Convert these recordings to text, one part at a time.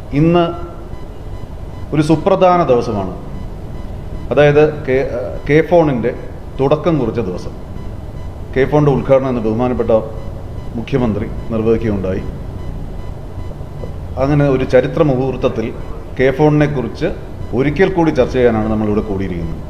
ഇന്ന് ഒരു സുപ്രധാന ദിവസമാണ്. അതായത് കെ ഫോണിൻ്റെ തുടക്കം കുറിച്ച ദിവസം. കെ ഫോണിൻ്റെ ഉദ്ഘാടനം എന്ന് ബഹുമാനപ്പെട്ട മുഖ്യമന്ത്രി നിർവഹിക്കുകയുണ്ടായി. അങ്ങനെ ഒരു ചരിത്ര മുഹൂർത്തത്തിൽ കെ ഫോണിനെ കുറിച്ച് ഒരിക്കൽ കൂടി ചർച്ച ചെയ്യാനാണ് നമ്മളിവിടെ കൂടിയിരിക്കുന്നത്.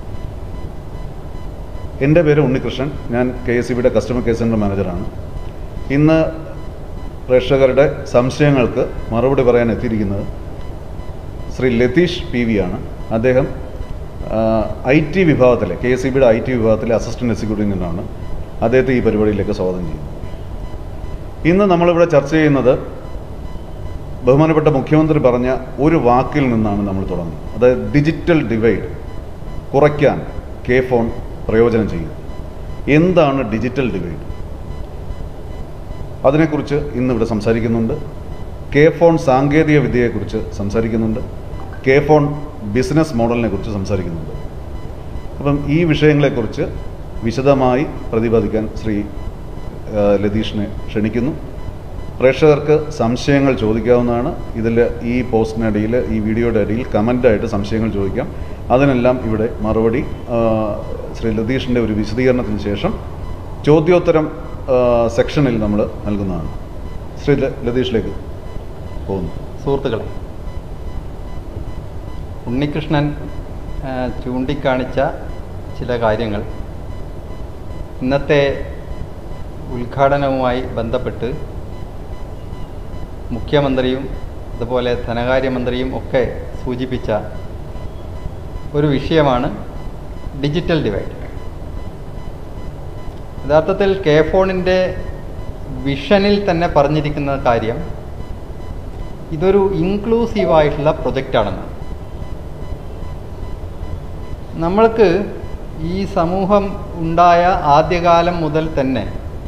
എൻ്റെ പേര് ഉണ്ണികൃഷ്ണൻ. ഞാൻ KSEBിയുടെ കസ്റ്റമർ കെയർ സെൻ്റർ മാനേജറാണ്. ഇന്ന് പ്രേക്ഷകരുടെ സംശയങ്ങൾക്ക് മറുപടി പറയാൻ എത്തിയിരിക്കുന്നത് ശ്രീ ലതീഷ് PV ആണ്. അദ്ദേഹം IT വിഭാഗത്തിലെ KSEBിയുടെ IT വിഭാഗത്തിലെ അസിസ്റ്റൻറ്റ് എക്സിക്യൂട്ടീവ് എഞ്ചിനീയറാണ്. അദ്ദേഹത്തെ ഈ പരിപാടിയിലേക്ക് സ്വാഗതം ചെയ്യുന്നു. ഇന്ന് നമ്മളിവിടെ ചർച്ച ചെയ്യുന്നത് ബഹുമാനപ്പെട്ട മുഖ്യമന്ത്രി പറഞ്ഞ ഒരു വാക്കിൽ നിന്നാണ് നമ്മൾ തുടങ്ങുന്നത്. അതായത് ഡിജിറ്റൽ ഡിവൈഡ് കുറയ്ക്കാൻ കെ ഫോൺ പ്രയോജനം ചെയ്യും. എന്താണ് ഡിജിറ്റൽ ഡിവൈഡ്? അതിനെക്കുറിച്ച് ഇന്നിവിടെ സംസാരിക്കുന്നുണ്ട്. കെ ഫോൺ സാങ്കേതിക വിദ്യയെക്കുറിച്ച് സംസാരിക്കുന്നുണ്ട്. കെ ഫോൺ ബിസിനസ് മോഡലിനെ കുറിച്ച് സംസാരിക്കുന്നുണ്ട്. അപ്പം ഈ വിഷയങ്ങളെക്കുറിച്ച് വിശദമായി പ്രതിപാദിക്കാൻ ശ്രീ ലതീഷിനെ ക്ഷണിക്കുന്നു. പ്രേക്ഷകർക്ക് സംശയങ്ങൾ ചോദിക്കാവുന്നതാണ്. ഇതിൽ ഈ പോസ്റ്റിനടിയിൽ, ഈ വീഡിയോയുടെ അടിയിൽ കമൻ്റായിട്ട് സംശയങ്ങൾ ചോദിക്കാം. അതിനെല്ലാം ഇവിടെ മറുപടി ശ്രീ ലതീഷിൻ്റെ ഒരു വിശദീകരണത്തിന് ശേഷം ചോദ്യോത്തരം സെക്ഷനിൽ നമ്മൾ നൽകുന്നതാണ്. ശ്രീ ലതീഷിലേക്ക് പോകുന്നു. സുഹൃത്തുക്കളെ, ഉണ്ണികൃഷ്ണൻ ചൂണ്ടിക്കാണിച്ച ചില കാര്യങ്ങൾ ഇന്നത്തെ ഉദ്ഘാടനവുമായി ബന്ധപ്പെട്ട് മുഖ്യമന്ത്രിയും അതുപോലെ ധനകാര്യമന്ത്രിയും ഒക്കെ സൂചിപ്പിച്ച ഒരു വിഷയമാണ് ഡിജിറ്റൽ ഡിവൈഡ്. യഥാർത്ഥത്തിൽ കെ ഫോണിൻ്റെ വിഷനിൽ തന്നെ പറഞ്ഞിരിക്കുന്ന കാര്യം ഇതൊരു ഇൻക്ലൂസീവായിട്ടുള്ള പ്രൊജക്റ്റാണെന്ന്. നമ്മൾക്ക് ഈ സമൂഹം ഉണ്ടായ ആദ്യകാലം മുതൽ തന്നെ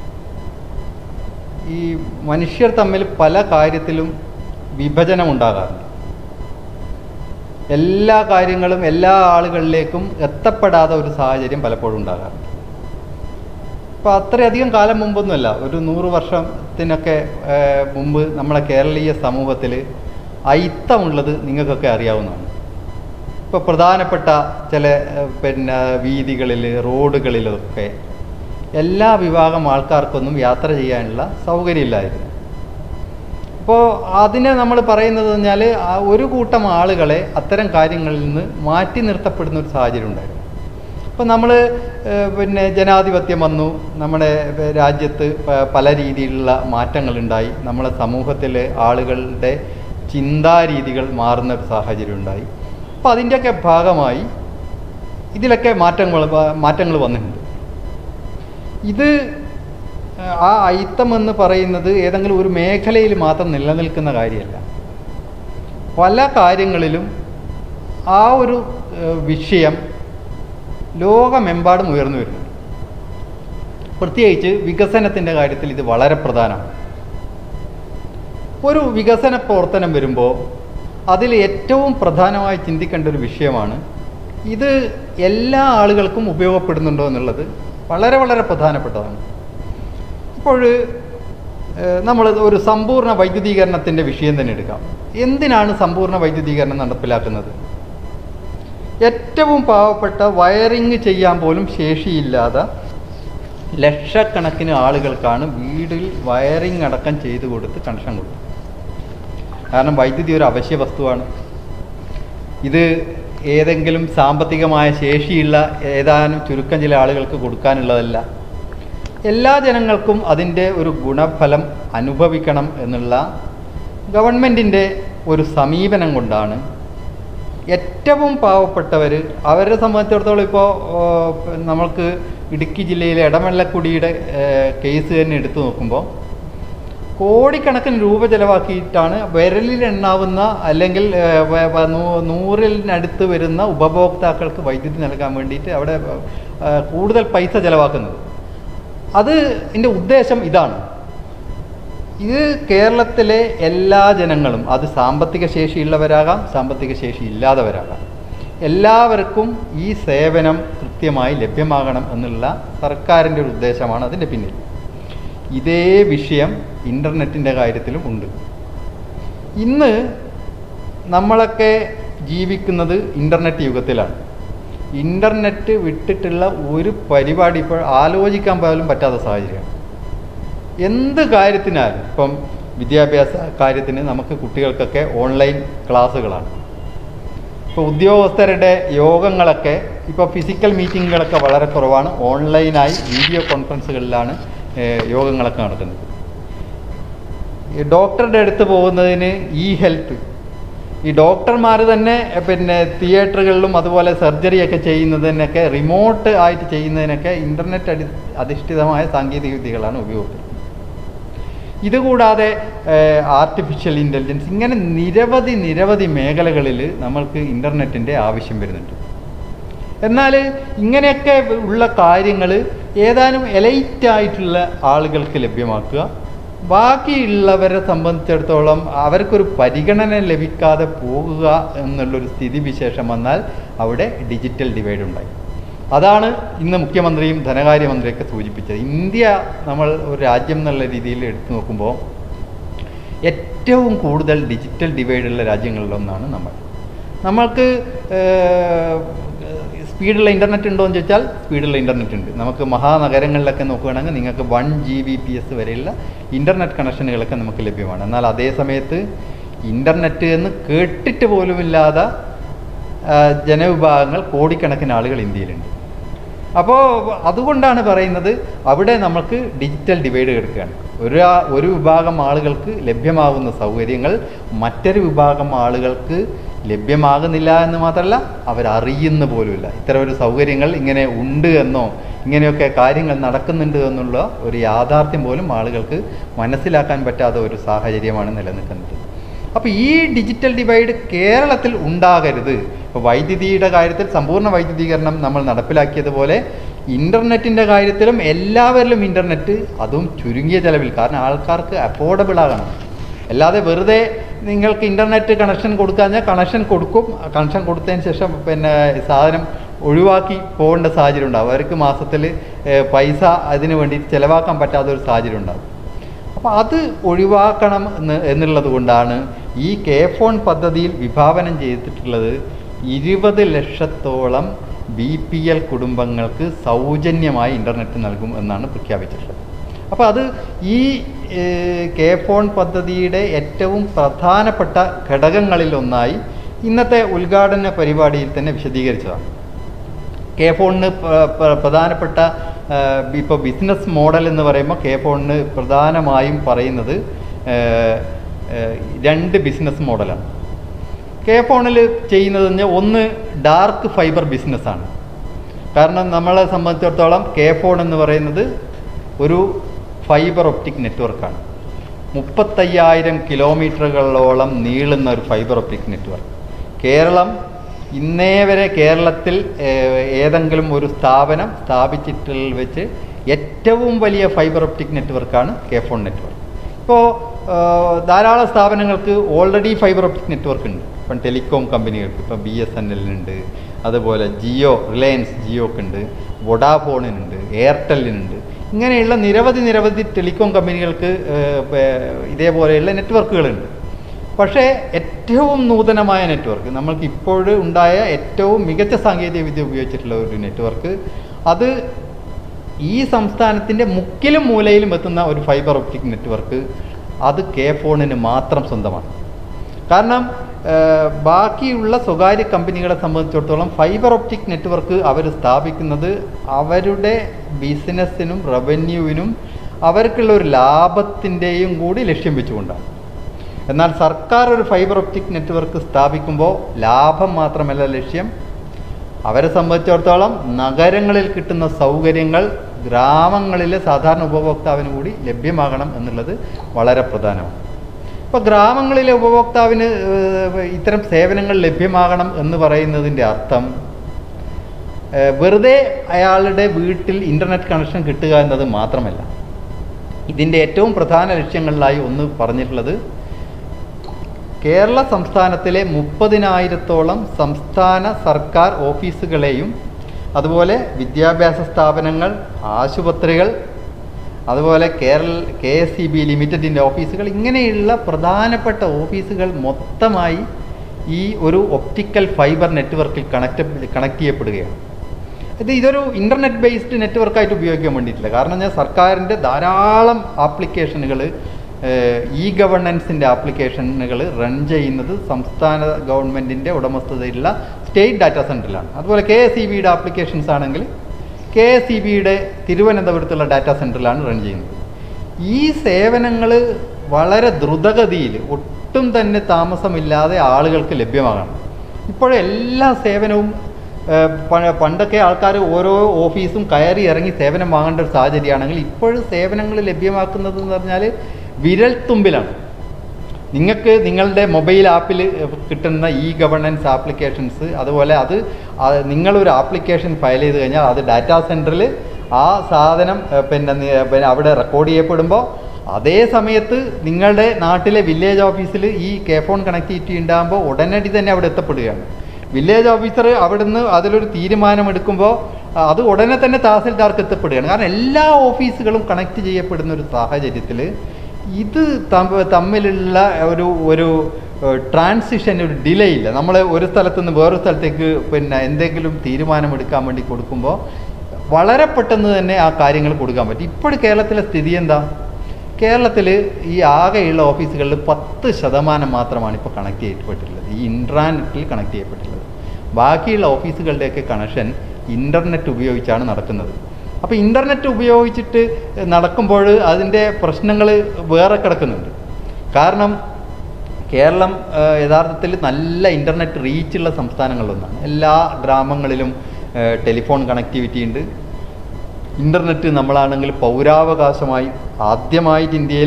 ഈ മനുഷ്യർ തമ്മിൽ പല കാര്യത്തിലും വിഭജനമുണ്ടാകാറുണ്ട്. എല്ലാ കാര്യങ്ങളും എല്ലാ ആളുകളിലേക്കും എത്തപ്പെടാത്ത ഒരു സാഹചര്യം പലപ്പോഴും ഉണ്ടാകാറുണ്ട്. അപ്പോൾ അത്രയധികം കാലം മുമ്പൊന്നുമല്ല, ഒരു 100 വർഷത്തിനൊക്കെ മുമ്പ് നമ്മളെ കേരളീയ സമൂഹത്തിൽ അയിത്തമുള്ളത് നിങ്ങൾക്കൊക്കെ അറിയാവുന്നതാണ്. ഇപ്പോൾ പ്രധാനപ്പെട്ട ചില വീതികളിൽ, റോഡുകളിലൊക്കെ എല്ലാ വിഭാഗം ആൾക്കാർക്കൊന്നും യാത്ര ചെയ്യാനുള്ള സൗകര്യമില്ലായിരുന്നു. അപ്പോൾ അതിനെ നമ്മൾ പറയുന്നത് പറഞ്ഞാൽ ഒരു കൂട്ടം ആളുകളെ അത്തരം കാര്യങ്ങളിൽ നിന്ന് മാറ്റി നിർത്തപ്പെടുന്ന ഒരു സാഹചര്യം ഉണ്ടായിരുന്നു. അപ്പോൾ നമ്മൾ ജനാധിപത്യം വന്നു, നമ്മുടെ രാജ്യത്ത് പല രീതിയിലുള്ള മാറ്റങ്ങളുണ്ടായി, നമ്മളെ സമൂഹത്തിലെ ആളുകളുടെ ചിന്താരീതികൾ മാറുന്ന ഒരു സാഹചര്യം ഉണ്ടായി. അപ്പോൾ അതിൻ്റെയൊക്കെ ഭാഗമായി ഇതിലൊക്കെ മാറ്റങ്ങൾ വന്നിട്ടുണ്ട്. ഇത് ആ അയിത്തം എന്ന് പറയുന്നത് ഏതെങ്കിലും ഒരു മേഖലയിൽ മാത്രം നിലനിൽക്കുന്ന കാര്യമല്ല. പല കാര്യങ്ങളിലും ആ ഒരു വിഷയം ലോകമെമ്പാടും ഉയർന്നു വരുന്നുണ്ട്. പ്രത്യേകിച്ച് വികസനത്തിൻ്റെ കാര്യത്തിൽ ഇത് വളരെ പ്രധാനമാണ്. ഒരു വികസന പ്രവർത്തനം വരുമ്പോൾ അതിൽ ഏറ്റവും പ്രധാനമായി ചിന്തിക്കേണ്ട ഒരു വിഷയമാണ് ഇത് എല്ലാ ആളുകൾക്കും ഉപയോഗപ്പെടുന്നുണ്ടോ എന്നുള്ളത്. വളരെ വളരെ പ്രധാനപ്പെട്ടതാണ്. ഇപ്പോൾ നമ്മൾ ഒരു സമ്പൂർണ്ണ വൈദ്യുതീകരണത്തിൻ്റെ വിഷയം തന്നെ എടുക്കാം. എന്തിനാണ് സമ്പൂർണ്ണ വൈദ്യുതീകരണം നടപ്പിലാക്കുന്നത്? ഏറ്റവും പാവപ്പെട്ട വയറിങ് ചെയ്യാൻ പോലും ശേഷിയില്ലാത്ത ലക്ഷക്കണക്കിന് ആളുകൾക്കാണ് വീട്ടിൽ വയറിങ് അടക്കം ചെയ്തു കൊടുത്ത് കണക്ഷൻ കൊടുത്തത്. കാരണം വൈദ്യുതി ഒരു അവശ്യ വസ്തുവാണ്. ഇത് ഏതെങ്കിലും സാമ്പത്തികമായ ശേഷിയുള്ള ഏതാനും ചുരുക്കം ചില ആളുകൾക്ക് കൊടുക്കാനുള്ളതല്ല. എല്ലാ ജനങ്ങൾക്കും അതിൻ്റെ ഒരു ഗുണഫലം അനുഭവിക്കണം എന്നുള്ള ഗവൺമെൻറ്റിൻ്റെ ഒരു സമീപനം കൊണ്ടാണ് ഏറ്റവും പാവപ്പെട്ടവർ, അവരെ സംബന്ധിച്ചിടത്തോളം ഇപ്പോൾ നമ്മൾക്ക് ഇടുക്കി ജില്ലയിലെ ഇടമല്ലക്കുടിയുടെ കേസ് തന്നെ എടുത്തു നോക്കുമ്പോൾ കോടിക്കണക്കിന് രൂപ ചിലവാക്കിയിട്ടാണ് വിരലിലെണ്ണാവുന്ന അല്ലെങ്കിൽ 100-നടുത്ത് വരുന്ന ഉപഭോക്താക്കൾക്ക് വൈദ്യുതി നൽകാൻ വേണ്ടിയിട്ട് അവിടെ കൂടുതൽ പൈസ ചിലവാക്കുന്നത്. അതിൻ്റെ ഉദ്ദേശം ഇതാണ്. ഇത് കേരളത്തിലെ എല്ലാ ജനങ്ങളും, അത് സാമ്പത്തിക ശേഷിയുള്ളവരാകാം, സാമ്പത്തിക ശേഷി ഇല്ലാത്തവരാകാം, എല്ലാവർക്കും ഈ സേവനം കൃത്യമായി ലഭ്യമാകണം എന്നുള്ള സർക്കാരിൻ്റെ ഒരു ഉദ്ദേശമാണ് അതിൻ്റെ പിന്നിൽ. ഇതേ വിഷയം ഇൻ്റർനെറ്റിൻ്റെ കാര്യത്തിലും ഉണ്ട്. ഇന്ന് നമ്മളൊക്കെ ജീവിക്കുന്നത് ഇൻ്റർനെറ്റ് യുഗത്തിലാണ്. ഇൻ്റർനെറ്റ് വിട്ടിട്ടുള്ള ഒരു പരിപാടി ഇപ്പോൾ ആലോചിക്കാൻ പോലും പറ്റാത്ത സാഹചര്യമാണ്. എന്ത് കാര്യത്തിനാലും ഇപ്പം വിദ്യാഭ്യാസ കാര്യത്തിന് നമുക്ക് കുട്ടികൾക്കൊക്കെ ഓൺലൈൻ ക്ലാസ്സുകളാണ്. ഇപ്പോൾ ഉദ്യോഗസ്ഥരുടെ യോഗങ്ങളൊക്കെ ഇപ്പോൾ ഫിസിക്കൽ മീറ്റിങ്ങുകളൊക്കെ വളരെ കുറവാണ്. ഓൺലൈനായി വീഡിയോ കോൺഫറൻസുകളിലാണ് യോഗങ്ങളൊക്കെ നടക്കുന്നത്. ഡോക്ടറുടെ അടുത്ത് പോകുന്നതിന് ഹെൽത്ത്, ഈ ഡോക്ടർമാർ തന്നെ പിന്നെ തിയേറ്ററുകളിലും അതുപോലെ സർജറിയൊക്കെ ചെയ്യുന്നതിനൊക്കെ റിമോട്ട് ആയിട്ട് ചെയ്യുന്നതിനൊക്കെ ഇൻ്റർനെറ്റ് അധിഷ്ഠിതമായ സാങ്കേതിക വിദ്യകളാണ് ഉപയോഗിക്കുന്നത്. ഇതുകൂടാതെ ആർട്ടിഫിഷ്യൽ ഇൻ്റലിജൻസ്, ഇങ്ങനെ നിരവധി മേഖലകളിൽ നമ്മൾക്ക് ഇൻ്റർനെറ്റിൻ്റെ ആവശ്യം വരുന്നുണ്ട്. എന്നാൽ ഇങ്ങനെയൊക്കെ ഉള്ള കാര്യങ്ങൾ ഏതാനും എലൈറ്റായിട്ടുള്ള ആളുകൾക്ക് ലഭ്യമാക്കുക, ബാക്കിയുള്ളവരെ സംബന്ധിച്ചിടത്തോളം അവർക്കൊരു പരിഗണന ലഭിക്കാതെ പോകുക എന്നുള്ളൊരു സ്ഥിതിവിശേഷം വന്നാൽ അവിടെ ഡിജിറ്റൽ ഡിവൈഡ് ഉണ്ടായി. അതാണ് ഇന്ന് മുഖ്യമന്ത്രിയും ധനകാര്യമന്ത്രിയൊക്കെ സൂചിപ്പിച്ചത്. ഇന്ത്യ നമ്മൾ ഒരു രാജ്യം എന്നുള്ള രീതിയിൽ എടുത്തു നോക്കുമ്പോൾ ഏറ്റവും കൂടുതൽ ഡിജിറ്റൽ ഡിവൈഡുള്ള രാജ്യങ്ങളിലൊന്നാണ് നമ്മൾക്ക് സ്പീഡുള്ള ഇൻ്റർനെറ്റ് ഉണ്ടോ എന്ന് ചോദിച്ചാൽ സ്പീഡുള്ള ഇൻ്റർനെറ്റ് ഉണ്ട്. നമുക്ക് മഹാനഗരങ്ങളിലൊക്കെ നോക്കുകയാണെങ്കിൽ നിങ്ങൾക്ക് 1 Gbps വരെയുള്ള ഇൻ്റർനെറ്റ് കണക്ഷനുകളൊക്കെ നമുക്ക് ലഭ്യമാണ്. എന്നാൽ അതേ സമയത്ത് ഇൻ്റർനെറ്റ് എന്ന് കേട്ടിട്ട് പോലുമില്ലാത്ത ജനവിഭാഗങ്ങൾ, കോടിക്കണക്കിന് ആളുകൾ ഇന്ത്യയിലുണ്ട്. അപ്പോൾ അതുകൊണ്ടാണ് പറയുന്നത് അവിടെ നമുക്ക് ഡിജിറ്റൽ ഡിവൈഡ് കിടക്കുകയാണ്. ഒരു വിഭാഗം ആളുകൾക്ക് ലഭ്യമാകുന്ന സൗകര്യങ്ങൾ മറ്റൊരു വിഭാഗം ആളുകൾക്ക് ലഭ്യമാകുന്നില്ല എന്ന് മാത്രമല്ല, അവരറിയുന്ന പോലുമില്ല. ഇത്തരം ഒരു സൗകര്യങ്ങൾ ഇങ്ങനെ ഉണ്ട് എന്നോ ഇങ്ങനെയൊക്കെ കാര്യങ്ങൾ നടക്കുന്നുണ്ട് എന്നുള്ള ഒരു യാഥാർത്ഥ്യം പോലും ആളുകൾക്ക് മനസ്സിലാക്കാൻ പറ്റാത്ത ഒരു സാഹചര്യമാണ് നിലനിൽക്കുന്നത്. അപ്പോൾ ഈ ഡിജിറ്റൽ ഡിവൈഡ് കേരളത്തിൽ ഉണ്ടാകരുത്. ഇപ്പോൾ വൈദ്യുതിയുടെ കാര്യത്തിൽ സമ്പൂർണ്ണ വൈദ്യുതീകരണം നമ്മൾ നടപ്പിലാക്കിയതുപോലെ ഇൻ്റർനെറ്റിൻ്റെ കാര്യത്തിലും എല്ലാവരിലും ഇൻ്റർനെറ്റ്, അതും ചുരുങ്ങിയ ചിലവിൽ. കാരണം ആൾക്കാർക്ക് അഫോർഡബിൾ ആകണം. അല്ലാതെ വെറുതെ നിങ്ങൾക്ക് ഇൻ്റർനെറ്റ് കണക്ഷൻ കൊടുക്കാഞ്ഞാൽ കണക്ഷൻ കൊടുക്കും, കണക്ഷൻ കൊടുത്തതിന് ശേഷം പിന്നെ സാധനം ഒഴിവാക്കി പോകേണ്ട സാഹചര്യം ഉണ്ടാകും. അവർക്ക് മാസത്തിൽ പൈസ അതിന് വേണ്ടി ചിലവാക്കാൻ പറ്റാത്തൊരു സാഹചര്യം ഉണ്ടാകും. അപ്പോൾ അത് ഒഴിവാക്കണം എന്നുള്ളത് കൊണ്ടാണ് ഈ ഫോൺ പദ്ധതിയിൽ വിഭാവനം ചെയ്തിട്ടുള്ളത് 20 ലക്ഷത്തോളം BPL കുടുംബങ്ങൾക്ക് സൗജന്യമായി ഇൻ്റർനെറ്റ് നൽകും എന്നാണ് പ്രഖ്യാപിച്ചിട്ടുള്ളത്. അപ്പോൾ അത് ഈ ഫോൺ പദ്ധതിയുടെ ഏറ്റവും പ്രധാനപ്പെട്ട ഘടകങ്ങളിലൊന്നായി ഇന്നത്തെ ഉദ്ഘാടന പരിപാടിയിൽ തന്നെ വിശദീകരിച്ചതാണ്. ഫോണിന് പ്രധാനപ്പെട്ട ഇപ്പോൾ ബിസിനസ് മോഡൽ എന്ന് പറയുമ്പോൾ ഫോണിന് പ്രധാനമായും പറയുന്നത് 2 ബിസിനസ് മോഡലാണ്. ഫോണിൽ ചെയ്യുന്നത് ഒന്ന് ഡാർക്ക് ഫൈബർ ബിസിനസ്സാണ്. കാരണം നമ്മളെ സംബന്ധിച്ചിടത്തോളം ഫോൺ എന്ന് പറയുന്നത് ഒരു ഫൈബർ ഒപ്റ്റിക് നെറ്റ്വർക്കാണ്. 35,000 കിലോമീറ്ററുകളോളം നീളുന്ന ഒരു ഫൈബർ ഒപ്റ്റിക് നെറ്റ്വർക്ക്. ഇന്നേ വരെ കേരളത്തിൽ ഏതെങ്കിലും ഒരു സ്ഥാപനം സ്ഥാപിച്ചിട്ടുള്ള വെച്ച് ഏറ്റവും വലിയ ഫൈബർ ഒപ്റ്റിക് നെറ്റ്വർക്കാണ് ഫോൺ നെറ്റ്വർക്ക്. ഇപ്പോൾ ധാരാളം സ്ഥാപനങ്ങൾക്ക് ഓൾറെഡി ഫൈബർ ഒപ്റ്റിക് നെറ്റ്വർക്ക് ഉണ്ട്. ഇപ്പം ടെലികോം കമ്പനികൾക്ക് ഇപ്പോൾ BSNL-നുണ്ട്, അതുപോലെ റിലയൻസ് ജിയോക്കുണ്ട്, വൊഡാഫോണിനുണ്ട്, എയർടെല്ലിനുണ്ട്. ഇങ്ങനെയുള്ള നിരവധി ടെലികോം കമ്പനികൾക്ക് ഇതേപോലെയുള്ള നെറ്റ്വർക്കുകളുണ്ട്. പക്ഷേ ഏറ്റവും നൂതനമായ നെറ്റ്വർക്ക്, നമ്മൾക്ക് ഇപ്പോഴും ഉണ്ടായ ഏറ്റവും മികച്ച സാങ്കേതിക വിദ്യ ഉപയോഗിച്ചിട്ടുള്ള ഒരു നെറ്റ്വർക്ക്, അത് ഈ സംസ്ഥാനത്തിൻ്റെ മുക്കിലും മൂലയിലും എത്തുന്ന ഒരു ഫൈബർ ഒപ്റ്റിക് നെറ്റ്വർക്ക്, അത് ഫോണിന് മാത്രം സ്വന്തമാണ്. കാരണം ബാക്കിയുള്ള സ്വകാര്യ കമ്പനികളെ സംബന്ധിച്ചിടത്തോളം ഫൈബർ ഒപ്റ്റിക് നെറ്റ്വർക്ക് അവർ സ്ഥാപിക്കുന്നത് അവരുടെ ബിസിനസ്സിനും റവന്യൂവിനും അവർക്കുള്ള ഒരു ലാഭത്തിൻ്റെയും കൂടി ലക്ഷ്യം വെച്ചുകൊണ്ടാണ്. എന്നാൽ സർക്കാർ ഒരു ഫൈബർ ഒപ്റ്റിക് നെറ്റ്വർക്ക് സ്ഥാപിക്കുമ്പോൾ ലാഭം മാത്രമല്ല ലക്ഷ്യം, അവരെ സംബന്ധിച്ചിടത്തോളം നഗരങ്ങളിൽ കിട്ടുന്ന സൗകര്യങ്ങൾ ഗ്രാമങ്ങളിലെ സാധാരണ ഉപഭോക്താവിന് കൂടി ലഭ്യമാകണം എന്നുള്ളത് വളരെ പ്രധാനമാണ്. ഇപ്പോൾ ഗ്രാമങ്ങളിലെ ഉപഭോക്താവിന് ഇത്തരം സേവനങ്ങൾ ലഭ്യമാകണം എന്ന് പറയുന്നതിൻ്റെ അർത്ഥം വെറുതെ അയാളുടെ വീട്ടിൽ ഇൻ്റർനെറ്റ് കണക്ഷൻ കിട്ടുക എന്നത് മാത്രമല്ല. ഇതിൻ്റെ ഏറ്റവും പ്രധാന ലക്ഷ്യങ്ങളിലായി ഒന്ന് പറഞ്ഞിട്ടുള്ളത് കേരള സംസ്ഥാനത്തിലെ 30,000-ഓളം സംസ്ഥാന സർക്കാർ ഓഫീസുകളെയും അതുപോലെ വിദ്യാഭ്യാസ സ്ഥാപനങ്ങൾ, ആശുപത്രികൾ, അതുപോലെ KSEB ലിമിറ്റഡിൻ്റെ ഓഫീസുകൾ, ഇങ്ങനെയുള്ള പ്രധാനപ്പെട്ട ഓഫീസുകൾ മൊത്തമായി ഈ ഒരു ഒപ്റ്റിക്കൽ ഫൈബർ നെറ്റ്വർക്കിൽ കണക്ട് ചെയ്യപ്പെടുകയാണ്. ഇതൊരു ഇൻ്റർനെറ്റ് ബേസ്ഡ് നെറ്റ്വർക്കായിട്ട് ഉപയോഗിക്കാൻ വേണ്ടിയിട്ടില്ല. കാരണം ഞാൻ സർക്കാരിൻ്റെ ധാരാളം ആപ്ലിക്കേഷനുകൾ, ഇ ഗവർണൻസിൻ്റെ ആപ്ലിക്കേഷനുകൾ റൺ ചെയ്യുന്നത് സംസ്ഥാന ഗവൺമെൻറ്റിൻ്റെ ഉടമസ്ഥതയിലുള്ള സ്റ്റേറ്റ് ഡാറ്റാ സെൻറ്ററിലാണ്. അതുപോലെ KSEBയുടെ ആപ്ലിക്കേഷൻസ് ആണെങ്കിൽ KSEBയുടെ തിരുവനന്തപുരത്തുള്ള ഡാറ്റാ സെൻറ്ററിലാണ് റൺ ചെയ്യുന്നത്. ഈ സേവനങ്ങൾ വളരെ ദ്രുതഗതിയിൽ ഒട്ടും തന്നെ താമസമില്ലാതെ ആളുകൾക്ക് ലഭ്യമാകണം. ഇപ്പോഴെല്ലാ സേവനവും പണ്ടൊക്കെ ആൾക്കാർ ഓരോ ഓഫീസും കയറി ഇറങ്ങി സേവനം വാങ്ങേണ്ട ഒരു സാഹചര്യമാണെങ്കിൽ ഇപ്പോഴും സേവനങ്ങൾ ലഭ്യമാക്കുന്നത് എന്ന് പറഞ്ഞാൽ വിരൽ തുമ്പിലാണ്. നിങ്ങൾക്ക് നിങ്ങളുടെ മൊബൈൽ ആപ്പിൽ കിട്ടുന്ന ഇ ഗവർണൻസ് ആപ്ലിക്കേഷൻസ്, അതുപോലെ അത് നിങ്ങളൊരു ആപ്ലിക്കേഷൻ ഫയൽ ചെയ്ത് കഴിഞ്ഞാൽ അത് ഡാറ്റാ സെൻറ്ററിൽ ആ സാധനം പിന്നെ അവിടെ റെക്കോർഡ് ചെയ്യപ്പെടുമ്പോൾ അതേ സമയത്ത് നിങ്ങളുടെ നാട്ടിലെ വില്ലേജ് ഓഫീസിൽ ഈ ഫോൺ കണക്ടിവിറ്റി ഉണ്ടാകുമ്പോൾ ഉടനടി തന്നെ അവിടെ എത്തപ്പെടുകയാണ്. വില്ലേജ് ഓഫീസർ അവിടുന്ന് അതിലൊരു തീരുമാനമെടുക്കുമ്പോൾ അത് ഉടനെ തന്നെ തഹസിൽദാർക്ക് എത്തപ്പെടുകയാണ്. കാരണം എല്ലാ ഓഫീസുകളും കണക്ട് ചെയ്യപ്പെടുന്ന ഒരു സാഹചര്യത്തിൽ ഇത് തമ്മിലുള്ള ഒരു ട്രാൻസിഷൻ, ഒരു ഡിലേ ഇല്ല. നമ്മൾ ഒരു സ്ഥലത്തു നിന്ന് വേറൊരു സ്ഥലത്തേക്ക് എന്തെങ്കിലും തീരുമാനമെടുക്കാൻ വേണ്ടി കൊടുക്കുമ്പോൾ വളരെ പെട്ടെന്ന് തന്നെ ആ കാര്യങ്ങൾ കൊടുക്കാൻ പറ്റും. ഇപ്പോൾ കേരളത്തിലെ സ്ഥിതി എന്താ? കേരളത്തിൽ ഈ ആകെയുള്ള ഓഫീസുകളിൽ 10% മാത്രമാണ് ഇപ്പോൾ കണക്ട് ചെയ്യപ്പെട്ടിട്ടുള്ളത്, ഈ ഇൻട്രാനെറ്റിൽ കണക്ട് ചെയ്യപ്പെട്ടിട്ടുള്ളത്. ബാക്കിയുള്ള ഓഫീസുകളുടെയൊക്കെ കണക്ഷൻ ഇൻ്റർനെറ്റ് ഉപയോഗിച്ചാണ് നടക്കുന്നത്. അപ്പോൾ ഇൻ്റർനെറ്റ് ഉപയോഗിച്ചിട്ട് നടക്കുമ്പോൾ അതിൻ്റെ പ്രശ്നങ്ങൾ വേറെ കിടക്കുന്നുണ്ട്. കാരണം കേരളം യഥാർത്ഥത്തിൽ നല്ല ഇൻ്റർനെറ്റ് റീച്ചുള്ള സംസ്ഥാനങ്ങളിലൊന്നാണ്. എല്ലാ ഗ്രാമങ്ങളിലും ടെലിഫോൺ കണക്ടിവിറ്റി ഉണ്ട്. ഇൻ്റർനെറ്റ് നമ്മളാണെങ്കിൽ പൗരാവകാശമായി ആദ്യമായിട്ട് ഇന്ത്യയിൽ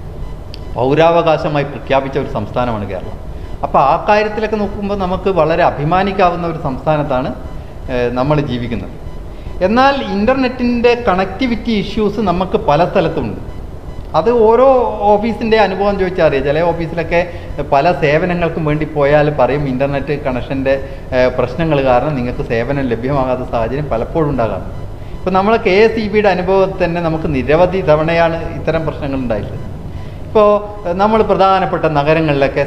പൗരാവകാശമായി പ്രഖ്യാപിച്ച ഒരു സംസ്ഥാനമാണ് കേരളം. അപ്പോൾ ആ കാര്യത്തിലൊക്കെ നോക്കുമ്പോൾ നമുക്ക് വളരെ അഭിമാനിക്കാവുന്ന ഒരു സംസ്ഥാനത്താണ് നമ്മൾ ജീവിക്കുന്നത്. എന്നാൽ ഇൻ്റർനെറ്റിൻ്റെ കണക്ടിവിറ്റി ഇഷ്യൂസ് നമുക്ക് പല സ്ഥലത്തുമുണ്ട്. അത് ഓരോ ഓഫീസിൻ്റെ അനുഭവം ചോദിച്ചാൽ അറിയാം. ചില ഓഫീസിലൊക്കെ പല സേവനങ്ങൾക്കും വേണ്ടി പോയാൽ പറയും ഇൻ്റർനെറ്റ് കണക്ഷൻ്റെ പ്രശ്നങ്ങൾ കാരണം നിങ്ങൾക്ക് സേവനം ലഭ്യമാകാത്ത സാഹചര്യം പലപ്പോഴും ഉണ്ടാകാറുണ്ട്. ഇപ്പോൾ നമ്മൾ KSEBയുടെ അനുഭവത്തിൽ തന്നെ നമുക്ക് നിരവധി തവണയാണ് ഇത്തരം പ്രശ്നങ്ങൾ ഉണ്ടായിട്ടുള്ളത്. ഇപ്പോൾ നമ്മൾ പ്രധാനപ്പെട്ട നഗരങ്ങളിലൊക്കെ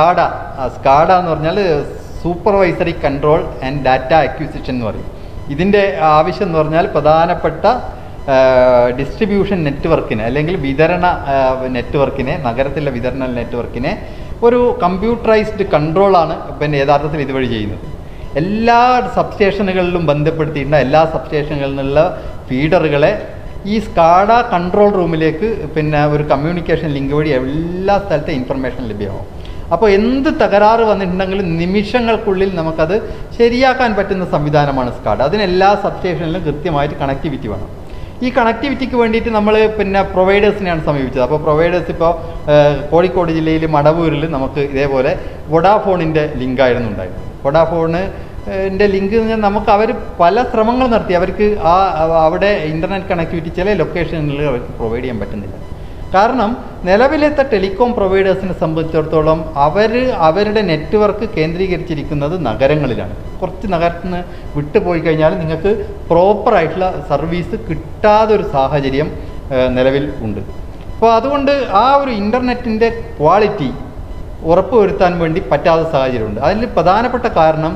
സ്കാഡ എന്ന് പറഞ്ഞാൽ supervisory control and data acquisition എന്ന് പറയും. ഇതിൻ്റെ ആവശ്യം എന്ന് പറഞ്ഞാൽ പ്രധാനപ്പെട്ട ഡിസ്ട്രിബ്യൂഷൻ നെറ്റ്വർക്കിനെ അല്ലെങ്കിൽ വിതരണ നെറ്റ്വർക്കിനെ, നഗരത്തിലെ വിതരണ നെറ്റ്വർക്കിനെ ഒരു കമ്പ്യൂട്ടറൈസ്ഡ് കൺട്രോളാണ് യഥാർത്ഥത്തിൽ ഇതുവഴി ചെയ്യുന്നത്. എല്ലാ സബ്സ്റ്റേഷനുകളിലും ബന്ധപ്പെടുത്തിയിട്ടുള്ള എല്ലാ സബ്സ്റ്റേഷനുകളിൽ നിന്നുള്ള ഫീഡറുകളെ ഈ സ്കാഡ കൺട്രോൾ റൂമിലേക്ക് ഒരു കമ്മ്യൂണിക്കേഷൻ ലിങ്ക് വഴി എല്ലാ സ്ഥലത്തെ ഇൻഫർമേഷൻ ലഭ്യമാകും. അപ്പോൾ എന്ത് തകരാറ് വന്നിട്ടുണ്ടെങ്കിലും നിമിഷങ്ങൾക്കുള്ളിൽ നമുക്കത് ശരിയാക്കാൻ പറ്റുന്ന സംവിധാനമാണ് സ്കാഡ. അതിന് എല്ലാ സബ്സ്റ്റേഷനിലും കൃത്യമായിട്ട് കണക്ടിവിറ്റി വേണം. ഈ കണക്ടിവിറ്റിക്ക് വേണ്ടിയിട്ട് നമ്മൾ പ്രൊവൈഡേഴ്സിനെയാണ് സമീപിച്ചത്. അപ്പോൾ പ്രൊവൈഡേഴ്സ് ഇപ്പോൾ കോഴിക്കോട് ജില്ലയിൽ മടവൂരിൽ നമുക്ക് ഇതേപോലെ വോഡാഫോണിൻ്റെ ലിങ്കായിരുന്നു ഉണ്ടായിരുന്നത്. വോഡാഫോണിൻ്റെ ലിങ്ക് നമുക്ക് അവർ പല ശ്രമങ്ങൾ നടത്തി. അവർക്ക് അവിടെ ഇൻ്റർനെറ്റ് കണക്ടിവിറ്റി ചില ലൊക്കേഷനുകളിൽ അവർക്ക് പ്രൊവൈഡ് ചെയ്യാൻ പറ്റുന്നില്ല. കാരണം നിലവിലത്തെ ടെലികോം പ്രൊവൈഡേഴ്സിനെ സംബന്ധിച്ചിടത്തോളം അവരുടെ നെറ്റ്വർക്ക് കേന്ദ്രീകരിച്ചിരിക്കുന്നത് നഗരങ്ങളിലാണ്. കുറച്ച് നഗരത്തിൽ നിന്ന് വിട്ടുപോയി കഴിഞ്ഞാൽ നിങ്ങൾക്ക് പ്രോപ്പറായിട്ടുള്ള സർവീസ് കിട്ടാതെ ഒരു സാഹചര്യം നിലവിൽ ഉണ്ട്. അപ്പോൾ അതുകൊണ്ട് ആ ഒരു ഇൻ്റർനെറ്റിൻ്റെ ക്വാളിറ്റി ഉറപ്പുവരുത്താൻ വേണ്ടി പറ്റാത്ത സാഹചര്യമുണ്ട്. അതിൽ പ്രധാനപ്പെട്ട കാരണം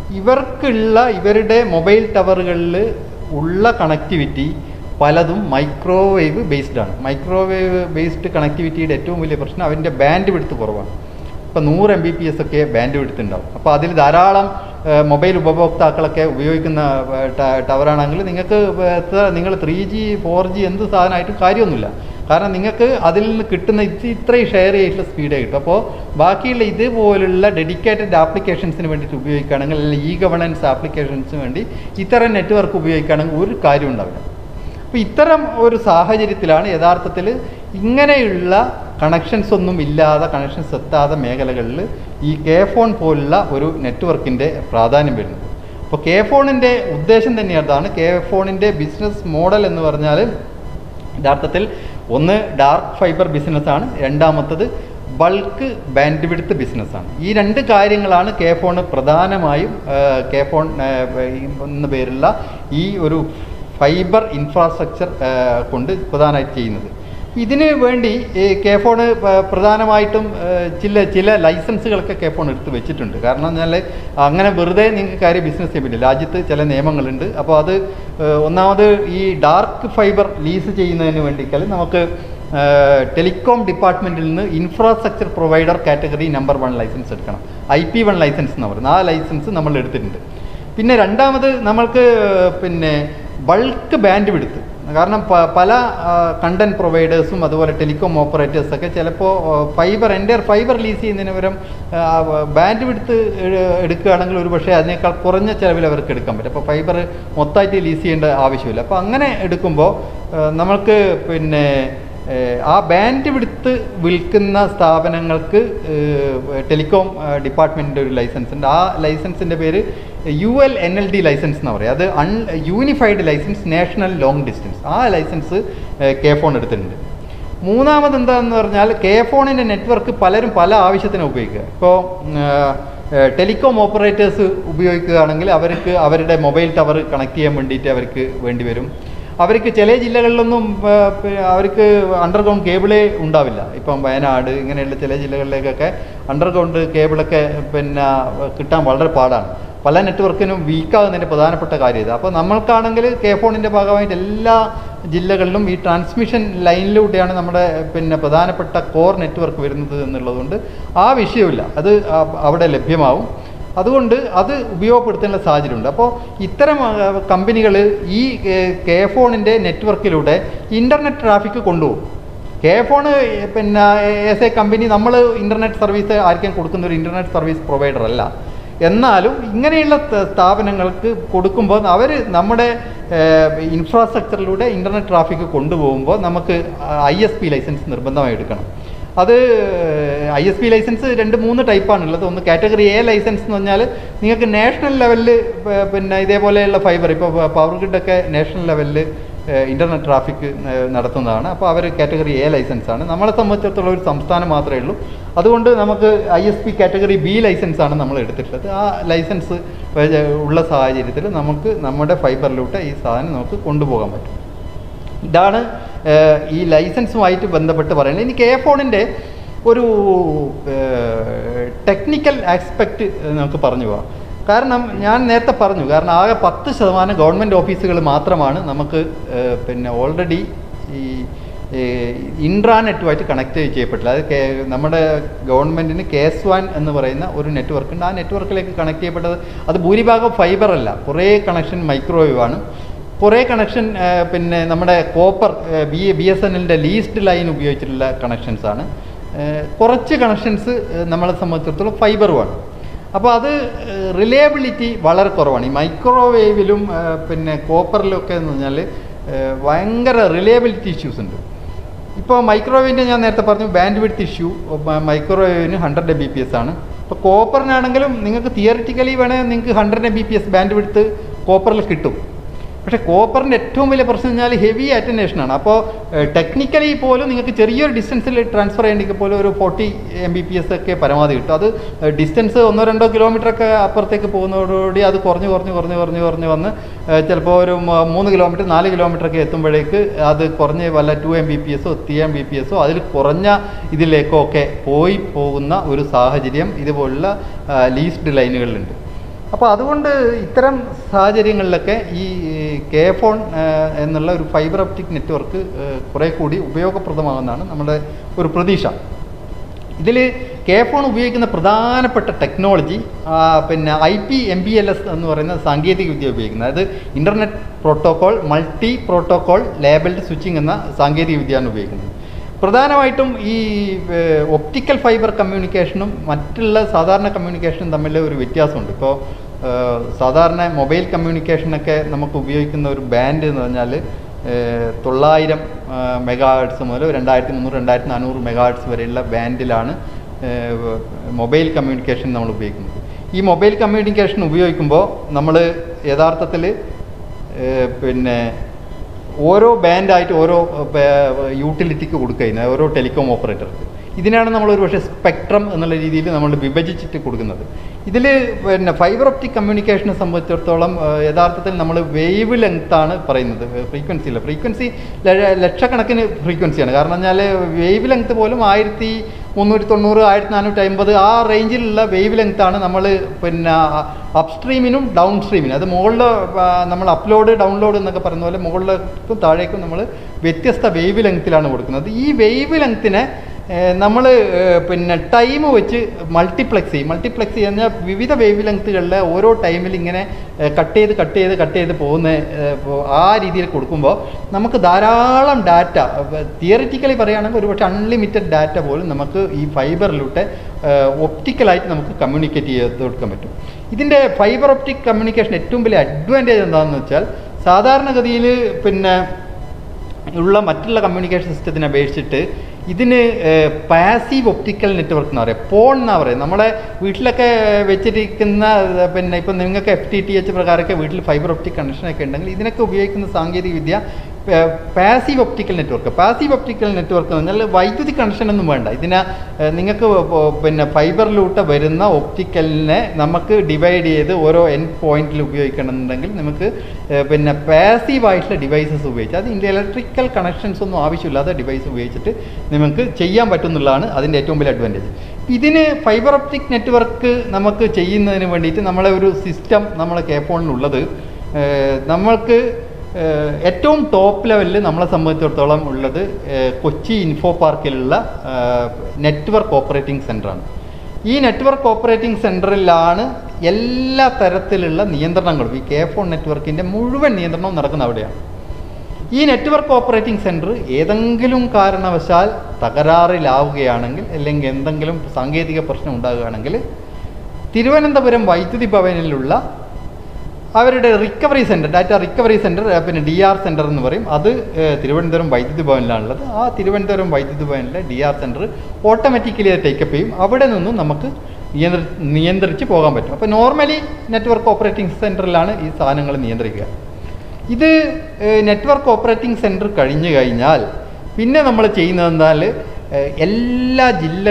ഇവരുടെ മൊബൈൽ ടവറുകളിൽ ഉള്ള കണക്ടിവിറ്റി പലതും മൈക്രോവേവ് ബേസ്ഡ് ആണ്. മൈക്രോവേവ് ബേസ്ഡ് കണക്ടിവിറ്റിയുടെ ഏറ്റവും വലിയ പ്രശ്നം അതിൻ്റെ ബാൻഡ് വിഡ്ത്ത് കുറവാണ്. ഇപ്പോൾ 100 Mbps ഒക്കെ ബാൻഡ് വിഡ്ത്ത് ഉണ്ടാവും. അപ്പോൾ അതിൽ ധാരാളം മൊബൈൽ ഉപഭോക്താക്കളൊക്കെ ഉപയോഗിക്കുന്ന ടവറാണെങ്കിൽ നിങ്ങൾ 3G 4G എന്ത് സാധനമായിട്ടും കാര്യമൊന്നുമില്ല. കാരണം നിങ്ങൾക്ക് അതിൽ നിന്ന് കിട്ടുന്ന ഇത്രയും ഷെയർ ചെയ്തിട്ടുള്ള സ്പീഡേ കിട്ടും. അപ്പോൾ ബാക്കിയുള്ള ഇതുപോലുള്ള ഡെഡിക്കേറ്റഡ് ആപ്ലിക്കേഷൻസിന് വേണ്ടിയിട്ട് ഉപയോഗിക്കുകയാണെങ്കിൽ, അല്ലെങ്കിൽ ഇ ഗവർണൻസ് ആപ്ലിക്കേഷൻസിന് വേണ്ടി ഇത്തരം നെറ്റ്വർക്ക് ഉപയോഗിക്കുകയാണെങ്കിൽ ഒരു കാര്യം ഉണ്ടാവില്ല. അപ്പോൾ ഇത്തരം ഒരു സാഹചര്യത്തിലാണ് യഥാർത്ഥത്തിൽ ഇങ്ങനെയുള്ള കണക്ഷൻസ് ഒന്നും ഇല്ലാതെ, കണക്ഷൻസ് എത്താത്ത മേഖലകളിൽ ഈ ഫോൺ പോലുള്ള ഒരു നെറ്റ്വർക്കിൻ്റെ പ്രാധാന്യം വരുന്നത്. അപ്പോൾ ഫോണിൻ്റെ ഉദ്ദേശം തന്നെ അതാണ്. ഫോണിൻ്റെ ബിസിനസ് മോഡൽ എന്ന് പറഞ്ഞാൽ യഥാർത്ഥത്തിൽ ഒന്ന് ഡാർക്ക് ഫൈബർ ബിസിനസ്സാണ്, രണ്ടാമത്തത് ബൾക്ക് ബാൻഡ് വിഡ്ത്ത് ബിസിനസ്സാണ്. ഈ രണ്ട് കാര്യങ്ങളാണ് ഫോൺ പ്രധാനമായും ഫോൺ എന്ന പേരുള്ള ഈ ഒരു ഫൈബർ ഇൻഫ്രാസ്ട്രക്ചർ കൊണ്ട് പ്രധാനമായിട്ട് ചെയ്യുന്നത്. ഇതിന് വേണ്ടി കെ ഫോൺ പ്രധാനമായിട്ടും ചില ലൈസൻസുകളൊക്കെ കെ ഫോൺ എടുത്ത് വെച്ചിട്ടുണ്ട്. കാരണം എന്നാൽ അങ്ങനെ വെറുതെ നിങ്ങൾക്ക് കാര്യം ബിസിനസ് ചെയ്യാൻ പറ്റില്ല. രാജ്യത്ത് ചില നിയമങ്ങളുണ്ട്. അപ്പോൾ അത് ഒന്നാമത് ഈ ഡാർക്ക് ഫൈബർ ലീസ് ചെയ്യുന്നതിന് വേണ്ടിയാൽ നമുക്ക് ടെലികോം ഡിപ്പാർട്ട്മെൻറ്റിൽ നിന്ന് infrastructure provider category number 1 licence എടുക്കണം. IP1 ലൈസൻസ് എന്ന് പറയുന്നത്. ആ ലൈസൻസ് നമ്മൾ എടുത്തിട്ടുണ്ട്. പിന്നെ രണ്ടാമത് നമ്മൾക്ക് പിന്നെ ബൾക്ക് ബാൻഡ് വിഡ്ത്ത്, കാരണം പല കണ്ടൻറ് പ്രൊവൈഡേഴ്സും അതുപോലെ ടെലികോം ഓപ്പറേറ്റേഴ്സൊക്കെ ചിലപ്പോൾ ഫൈബർ ലീസ് ചെയ്യുന്നതിന് പകരം ബാൻഡ് വിഡ്ത്ത് എടുക്കുകയാണെങ്കിൽ ഒരു പക്ഷേ അതിനേക്കാൾ കുറഞ്ഞ ചിലവിൽ അവർക്ക് എടുക്കാൻ പറ്റും. അപ്പോൾ ഫൈബർ മൊത്തമായിട്ട് ലീസ് ചെയ്യേണ്ട ആവശ്യമില്ല. അപ്പോൾ അങ്ങനെ എടുക്കുമ്പോൾ നമ്മൾക്ക് പിന്നെ ആ ബാൻഡ് വിഡ്ത്ത് വിൽക്കുന്ന സ്ഥാപനങ്ങൾക്ക് ടെലികോം ഡിപ്പാർട്ട്മെൻറ്റിൻ്റെ ഒരു ലൈസൻസ് ഉണ്ട്. ആ ലൈസൻസിൻ്റെ പേര് ULNLD ലൈസൻസ് എന്ന് പറയും. അത് unified licence national long distance. ആ ലൈസൻസ് കെ ഫോൺ എടുത്തിട്ടുണ്ട്. മൂന്നാമത് എന്താണെന്ന് പറഞ്ഞാൽ കെ ഫോണിൻ്റെ നെറ്റ്വർക്ക് പലരും പല ആവശ്യത്തിനും ഉപയോഗിക്കുക. ഇപ്പോൾ ടെലികോം ഓപ്പറേറ്റേഴ്സ് ഉപയോഗിക്കുകയാണെങ്കിൽ അവർക്ക് അവരുടെ മൊബൈൽ ടവർ കണക്ട് ചെയ്യാൻ വേണ്ടിയിട്ട് അവർക്ക് വേണ്ടി വരും. അവർക്ക് ചില ജില്ലകളിലൊന്നും അവർക്ക് അണ്ടർഗ്രൗണ്ട് കേബിളേ ഉണ്ടാവില്ല. ഇപ്പം വയനാട് ഇങ്ങനെയുള്ള ചില ജില്ലകളിലേക്കൊക്കെ അണ്ടർഗ്രൗണ്ട് കേബിളൊക്കെ പിന്നെ കിട്ടാൻ വളരെ പാടാണ്. പല നെറ്റ്വർക്കിനും വീക്കാകുന്നതിൻ്റെ പ്രധാനപ്പെട്ട കാര്യം ഇത്. അപ്പോൾ നമ്മൾക്കാണെങ്കിൽ കെ ഫോണിൻ്റെ ഭാഗമായിട്ട് എല്ലാ ജില്ലകളിലും ഈ ട്രാൻസ്മിഷൻ ലൈനിലൂടെയാണ് നമ്മുടെ പിന്നെ പ്രധാനപ്പെട്ട കോർ നെറ്റ്വർക്ക് വരുന്നത് എന്നുള്ളതുകൊണ്ട് ആ വിഷയമില്ല, അത് അവിടെ ലഭ്യമാവും. അതുകൊണ്ട് അത് ഉപയോഗപ്പെടുത്തേണ്ട സാഹചര്യമുണ്ട്. അപ്പോൾ ഇത്തരം കമ്പനികൾ ഈ കെ ഫോണിൻ്റെ നെറ്റ്വർക്കിലൂടെ ഇൻ്റർനെറ്റ് ട്രാഫിക് കൊണ്ടുപോകും. കെ ഫോൺ പിന്നെ ആസ് എ കമ്പനി നമ്മൾ ഇൻ്റർനെറ്റ് സർവീസ് ആർക്കും കൊടുക്കുന്ന ഒരു ഇൻ്റർനെറ്റ് സർവീസ് പ്രൊവൈഡർ അല്ല. എന്നാലും ഇങ്ങനെയുള്ള സ്ഥാപനങ്ങൾക്ക് കൊടുക്കുമ്പോൾ അവർ നമ്മുടെ ഇൻഫ്രാസ്ട്രക്ചറിലൂടെ ഇൻ്റർനെറ്റ് ട്രാഫിക് കൊണ്ടുപോകുമ്പോൾ നമുക്ക് ISP ലൈസൻസ് നിർബന്ധമായി എടുക്കണം. അത് ISP ലൈസൻസ് 2-3 ടൈപ്പാണുള്ളത്. ഒന്ന് കാറ്റഗറി A ലൈസൻസ് എന്ന് പറഞ്ഞാൽ നിങ്ങൾക്ക് നാഷണൽ ലെവലിൽ പിന്നെ ഇതേപോലെയുള്ള ഫൈബർ, ഇപ്പോൾ പവർ ഗ്രിഡൊക്കെ നാഷണൽ ലെവലിൽ ഇൻ്റർനെറ്റ് ട്രാഫിക് നടത്തുന്നതാണ്. അപ്പോൾ അവർ കാറ്റഗറി A ലൈസൻസാണ്. നമ്മളെ സംബന്ധിച്ചിടത്തോളം ഒരു സംസ്ഥാനം മാത്രമേ ഉള്ളൂ. അതുകൊണ്ട് നമുക്ക് ISP കാറ്റഗറി B ലൈസൻസാണ് നമ്മൾ എടുത്തിട്ടുള്ളത്. ആ ലൈസൻസ് ഉള്ള സാഹചര്യത്തിൽ നമുക്ക് നമ്മുടെ ഫൈബറിലൂടെ ഈ സാധനം നമുക്ക് കൊണ്ടുപോകാൻ പറ്റും. ഇതാണ് ഈ ലൈസൻസുമായിട്ട് ബന്ധപ്പെട്ട് പറയുന്നത്. ഇനി കെ ഫോണിൻ്റെ ഒരു ടെക്നിക്കൽ ആസ്പെക്റ്റ് നമുക്ക് പറഞ്ഞു പോകാം. കാരണം ഞാൻ നേരത്തെ പറഞ്ഞു, കാരണം ആകെ 10% ഗവൺമെൻറ് ഓഫീസുകൾ മാത്രമാണ് നമുക്ക് പിന്നെ ഓൾറെഡി ഈ ഇൻട്രാനെറ്റുമായിട്ട് കണക്ട് ചെയ്യപ്പെട്ടില്ല. അത് നമ്മുടെ ഗവൺമെൻറ്റിന് KS1 എന്ന് പറയുന്ന ഒരു നെറ്റ്വർക്ക് ഉണ്ട്. ആ നെറ്റ്വർക്കിലേക്ക് കണക്ട് ചെയ്യപ്പെട്ടത് അത് ഭൂരിഭാഗം ഫൈബർ അല്ല, കുറേ കണക്ഷൻ മൈക്രോവേവ് ആണ്. കുറേ കണക്ഷൻ പിന്നെ നമ്മുടെ കോപ്പർ BSNLൻ്റെ ലീസ്ഡ് ലൈൻ ഉപയോഗിച്ചിട്ടുള്ള കണക്ഷൻസാണ്. കുറച്ച് കണക്ഷൻസ് നമ്മളെ സംബന്ധിച്ചിടത്തോളം ഫൈബറുമാണ്. അപ്പോൾ അത് റിലയബിലിറ്റി വളരെ കുറവാണ്. ഈ മൈക്രോവേവിലും പിന്നെ കോപ്പറിലൊക്കെ എന്ന് പറഞ്ഞാൽ ഭയങ്കര റിലയബിലിറ്റി ഇഷ്യൂസ് ഉണ്ട്. ഇപ്പോൾ മൈക്രോവേവിൻ്റെ ഞാൻ നേരത്തെ പറഞ്ഞു ബാൻഡ് വിഡ്ത്ത് ഇഷ്യൂ മൈക്രോവേവിന് 100 Mbps ആണ്. ഇപ്പോൾ കോപ്പറിനാണെങ്കിലും നിങ്ങൾക്ക് തിയറിറ്റിക്കലി വേണമെങ്കിൽ നിങ്ങൾക്ക് 100 Mbps ബാൻഡ് വിഡ്ത്ത് കോപ്പറിൽ കിട്ടും. പക്ഷേ കോപ്പറിൻ്റെ ഏറ്റവും വലിയ പ്രശ്നം പറഞ്ഞാൽ ഹെവി അറ്റൻഡേഷനാണ്. അപ്പോൾ ടെക്നിക്കലി പോലും നിങ്ങൾക്ക് ചെറിയൊരു ഡിസ്റ്റൻസിൽ ട്രാൻസ്ഫർ ചെയ്യണമെങ്കിൽ പോലും ഒരു 40 Mbps ഒക്കെ പരമാവധി കിട്ടും. അത് ഡിസ്റ്റൻസ് 1-2 കിലോമീറ്ററൊക്കെ അപ്പുറത്തേക്ക് പോകുന്നതോടുകൂടി അത് കുറഞ്ഞ് വന്ന് ചിലപ്പോൾ ഒരു 3 കിലോമീറ്റർ 4 കിലോമീറ്ററൊക്കെ എത്തുമ്പോഴേക്ക് അത് കുറഞ്ഞ് വല്ല 2 Mbps 3 Mbps അതിൽ കുറഞ്ഞ ഇതിലേക്കോ ഒക്കെ പോകുന്ന ഒരു സാഹചര്യം ഇതുപോലുള്ള ലീസ്ഡ് ലൈനുകളിലുണ്ട്. അപ്പോൾ അതുകൊണ്ട് ഇത്തരം സാഹചര്യങ്ങളിലൊക്കെ ഈ കെ ഫോൺ എന്നുള്ള ഒരു ഫൈബർ ഒപ്റ്റിക് നെറ്റ്വർക്ക് കുറേ കൂടി ഉപയോഗപ്രദമാകുന്നതാണ് നമ്മുടെ ഒരു പ്രതീക്ഷ. ഇതിൽ കെ ഫോൺ ഉപയോഗിക്കുന്ന പ്രധാനപ്പെട്ട ടെക്നോളജി പിന്നെ IP/MPLS എന്ന് പറയുന്ന സാങ്കേതിക വിദ്യ ഉപയോഗിക്കുന്നത്. അതായത് internet protocol multi protocol labelled switching എന്ന സാങ്കേതിക വിദ്യയാണ് ഉപയോഗിക്കുന്നത്. പ്രധാനമായിട്ടും ഈ ഒപ്റ്റിക്കൽ ഫൈബർ കമ്മ്യൂണിക്കേഷനും മറ്റുള്ള സാധാരണ കമ്മ്യൂണിക്കേഷനും തമ്മിൽ ഒരു വ്യത്യാസമുണ്ട്. ഇപ്പോൾ സാധാരണ മൊബൈൽ കമ്മ്യൂണിക്കേഷനൊക്കെ നമുക്ക് ഉപയോഗിക്കുന്ന ഒരു ബാൻഡ് എന്ന് പറഞ്ഞാൽ 900 MHz മുതൽ 2300-2400 MHz വരെയുള്ള ബാൻഡിലാണ് മൊബൈൽ കമ്മ്യൂണിക്കേഷൻ നമ്മൾ ഉപയോഗിക്കുന്നത്. ഈ മൊബൈൽ കമ്മ്യൂണിക്കേഷൻ ഉപയോഗിക്കുമ്പോൾ നമ്മൾ യഥാർത്ഥത്തിൽ പിന്നെ ഓരോ ബാൻഡായിട്ട് ഓരോ യൂട്ടിലിറ്റിക്ക് കൊടുക്കുക, ഓരോ ടെലികോം ഓപ്പറേറ്റർക്ക്. ഇതിനാണ് നമ്മൾ ഒരു പക്ഷേ സ്പെക്ട്രം എന്നുള്ള രീതിയിൽ നമ്മൾ വിഭജിച്ചിട്ട് കൊടുക്കുന്നത്. ഇതിൽ പിന്നെ ഫൈബർ ഒപ്റ്റിക് കമ്മ്യൂണിക്കേഷനെ സംബന്ധിച്ചിടത്തോളം യഥാർത്ഥത്തിൽ നമ്മൾ വേവ് ലെങ്ത്താണ് പറയുന്നത്, ഫ്രീക്വൻസിയില്ല. ഫ്രീക്വൻസി ലക്ഷക്കണക്കിന് ഫ്രീക്വൻസിയാണ്. കാരണം പറഞ്ഞാൽ വേവ് ലെങ്ത്ത് പോലും 1390, 1450 ആ റേഞ്ചിലുള്ള വേവ് ലെങ്ത്താണ് നമ്മൾ പിന്നെ അപ്സ്ട്രീമിനും ഡൗൺ സ്ട്രീമിനും, അത് മുകളിൽ നമ്മൾ അപ്ലോഡ് ഡൗൺലോഡ് എന്നൊക്കെ പറയുന്ന പോലെ മുകളിലേക്കും താഴേക്കും നമ്മൾ വ്യത്യസ്ത വേവ് ലെങ്ത്തിലാണ് കൊടുക്കുന്നത്. ഈ വേവ് ലെങ്ത്തിനെ നമ്മൾ പിന്നെ ടൈം വെച്ച് മൾട്ടിപ്ലക്സ് കഴിഞ്ഞാൽ വിവിധ വേവ് ലെങ്ത്തുകളിലെ ഓരോ ടൈമിൽ ഇങ്ങനെ കട്ട് ചെയ്ത് പോകുന്ന ആ രീതിയിൽ കൊടുക്കുമ്പോൾ നമുക്ക് ധാരാളം ഡാറ്റ, തിയറിറ്റിക്കലി പറയുകയാണെങ്കിൽ ഒരുപക്ഷെ അൺലിമിറ്റഡ് ഡാറ്റ പോലും നമുക്ക് ഈ ഫൈബറിലൂടെ ഒപ്റ്റിക്കലായിട്ട് നമുക്ക് കമ്മ്യൂണിക്കേറ്റ് ചെയ്ത് കൊടുക്കാൻ പറ്റും. ഇതിൻ്റെ ഫൈബർ ഒപ്റ്റിക് കമ്മ്യൂണിക്കേഷൻ ഏറ്റവും വലിയ അഡ്വാൻറ്റേജ് എന്താണെന്ന് വെച്ചാൽ സാധാരണഗതിയിൽ പിന്നെ ഉള്ള മറ്റുള്ള കമ്മ്യൂണിക്കേഷൻ സിസ്റ്റത്തിനെ അപേക്ഷിച്ചിട്ട് ഇതിന് പാസീവ് ഒപ്റ്റിക്കൽ നെറ്റ്വർക്ക് എന്ന് പറയുക, ഫോൺ എന്നാണ് പറയുക. നമ്മളെ വീട്ടിലൊക്കെ വെച്ചിരിക്കുന്ന പിന്നെ ഇപ്പം നിങ്ങൾക്ക് FTTH പ്രകാരമൊക്കെ വീട്ടിൽ ഫൈബർ ഒപ്റ്റിക് കണക്ഷനൊക്കെ ഉണ്ടെങ്കിൽ ഇതിനൊക്കെ ഉപയോഗിക്കുന്ന സാങ്കേതിക വിദ്യ passive optical network. Passive optical network എന്ന് പറഞ്ഞാൽ വൈദ്യുതി കണക്ഷനൊന്നും വേണ്ട. ഇതിനെ നിങ്ങൾക്ക് പിന്നെ ഫൈബറിലൂടെ വരുന്ന ഒപ്റ്റിക്കലിനെ നമുക്ക് ഡിവൈഡ് ചെയ്ത് ഓരോ എൻഡ് പോയിന്റിൽ ഉപയോഗിക്കണമെന്നുണ്ടെങ്കിൽ നമുക്ക് പിന്നെ പാസീവായിട്ടുള്ള ഡിവൈസസ് ഉപയോഗിച്ച്, അത് ഇലക്ട്രിക്കൽ കണക്ഷൻസ് ഒന്നും ആവശ്യമില്ലാത്ത ഡിവൈസ് ഉപയോഗിച്ചിട്ട് നമുക്ക് ചെയ്യാൻ പറ്റുന്നുള്ളതാണ് അതിൻ്റെ ഏറ്റവും വലിയ അഡ്വാൻറ്റേജ്. ഇതിന് ഫൈബർ ഒപ്റ്റിക് നെറ്റ്വർക്ക് നമുക്ക് ചെയ്യുന്നതിന് വേണ്ടിയിട്ട് നമ്മളെ ഒരു സിസ്റ്റം നമ്മളെ ഫോണിലുള്ളത് നമ്മൾക്ക് ഏറ്റവും ടോപ്പ് ലെവലിൽ നമ്മളെ സംബന്ധിച്ചിടത്തോളം ഉള്ളത് കൊച്ചി ഇൻഫോ പാർക്കിലുള്ള നെറ്റ്വർക്ക് ഓപ്പറേറ്റിംഗ് സെൻ്ററാണ്. ഈ നെറ്റ്വർക്ക് ഓപ്പറേറ്റിംഗ് സെൻ്ററിലാണ് എല്ലാ തരത്തിലുള്ള നിയന്ത്രണങ്ങളും, ഈ ഫോൺ നെറ്റ്വർക്കിൻ്റെ മുഴുവൻ നിയന്ത്രണവും നടക്കുന്ന അവിടെയാണ്. ഈ നെറ്റ്വർക്ക് ഓപ്പറേറ്റിംഗ് സെൻറ്റർ ഏതെങ്കിലും കാരണവശാൽ തകരാറിലാവുകയാണെങ്കിൽ അല്ലെങ്കിൽ എന്തെങ്കിലും സാങ്കേതിക പ്രശ്നം ഉണ്ടാകുകയാണെങ്കിൽ തിരുവനന്തപുരം വൈദ്യുതി ഭവനിലുള്ള അവരുടെ recovery centre, data recovery centre, പിന്നെ DR സെൻറ്റർ എന്ന് പറയും, അത് തിരുവനന്തപുരം വൈദ്യുതി ഭവനിലാണുള്ളത്. ആ തിരുവനന്തപുരം വൈദ്യുതി ഭവനിലെ DR സെൻറ്റർ ഓട്ടോമാറ്റിക്കലി അത് ടേക്കപ്പ് ചെയ്യും. അവിടെ നിന്നും നമുക്ക് നിയന്ത്രിച്ച് പോകാൻ പറ്റും. അപ്പോൾ നോർമലി നെറ്റ്വർക്ക് ഓപ്പറേറ്റിംഗ് സെൻറ്ററിലാണ് ഈ സാധനങ്ങൾ നിയന്ത്രിക്കുക. ഇത് നെറ്റ്വർക്ക് ഓപ്പറേറ്റിംഗ് സെൻറ്റർ കഴിഞ്ഞു കഴിഞ്ഞാൽ പിന്നെ നമ്മൾ ചെയ്യുന്നതെന്നാൽ എല്ലാ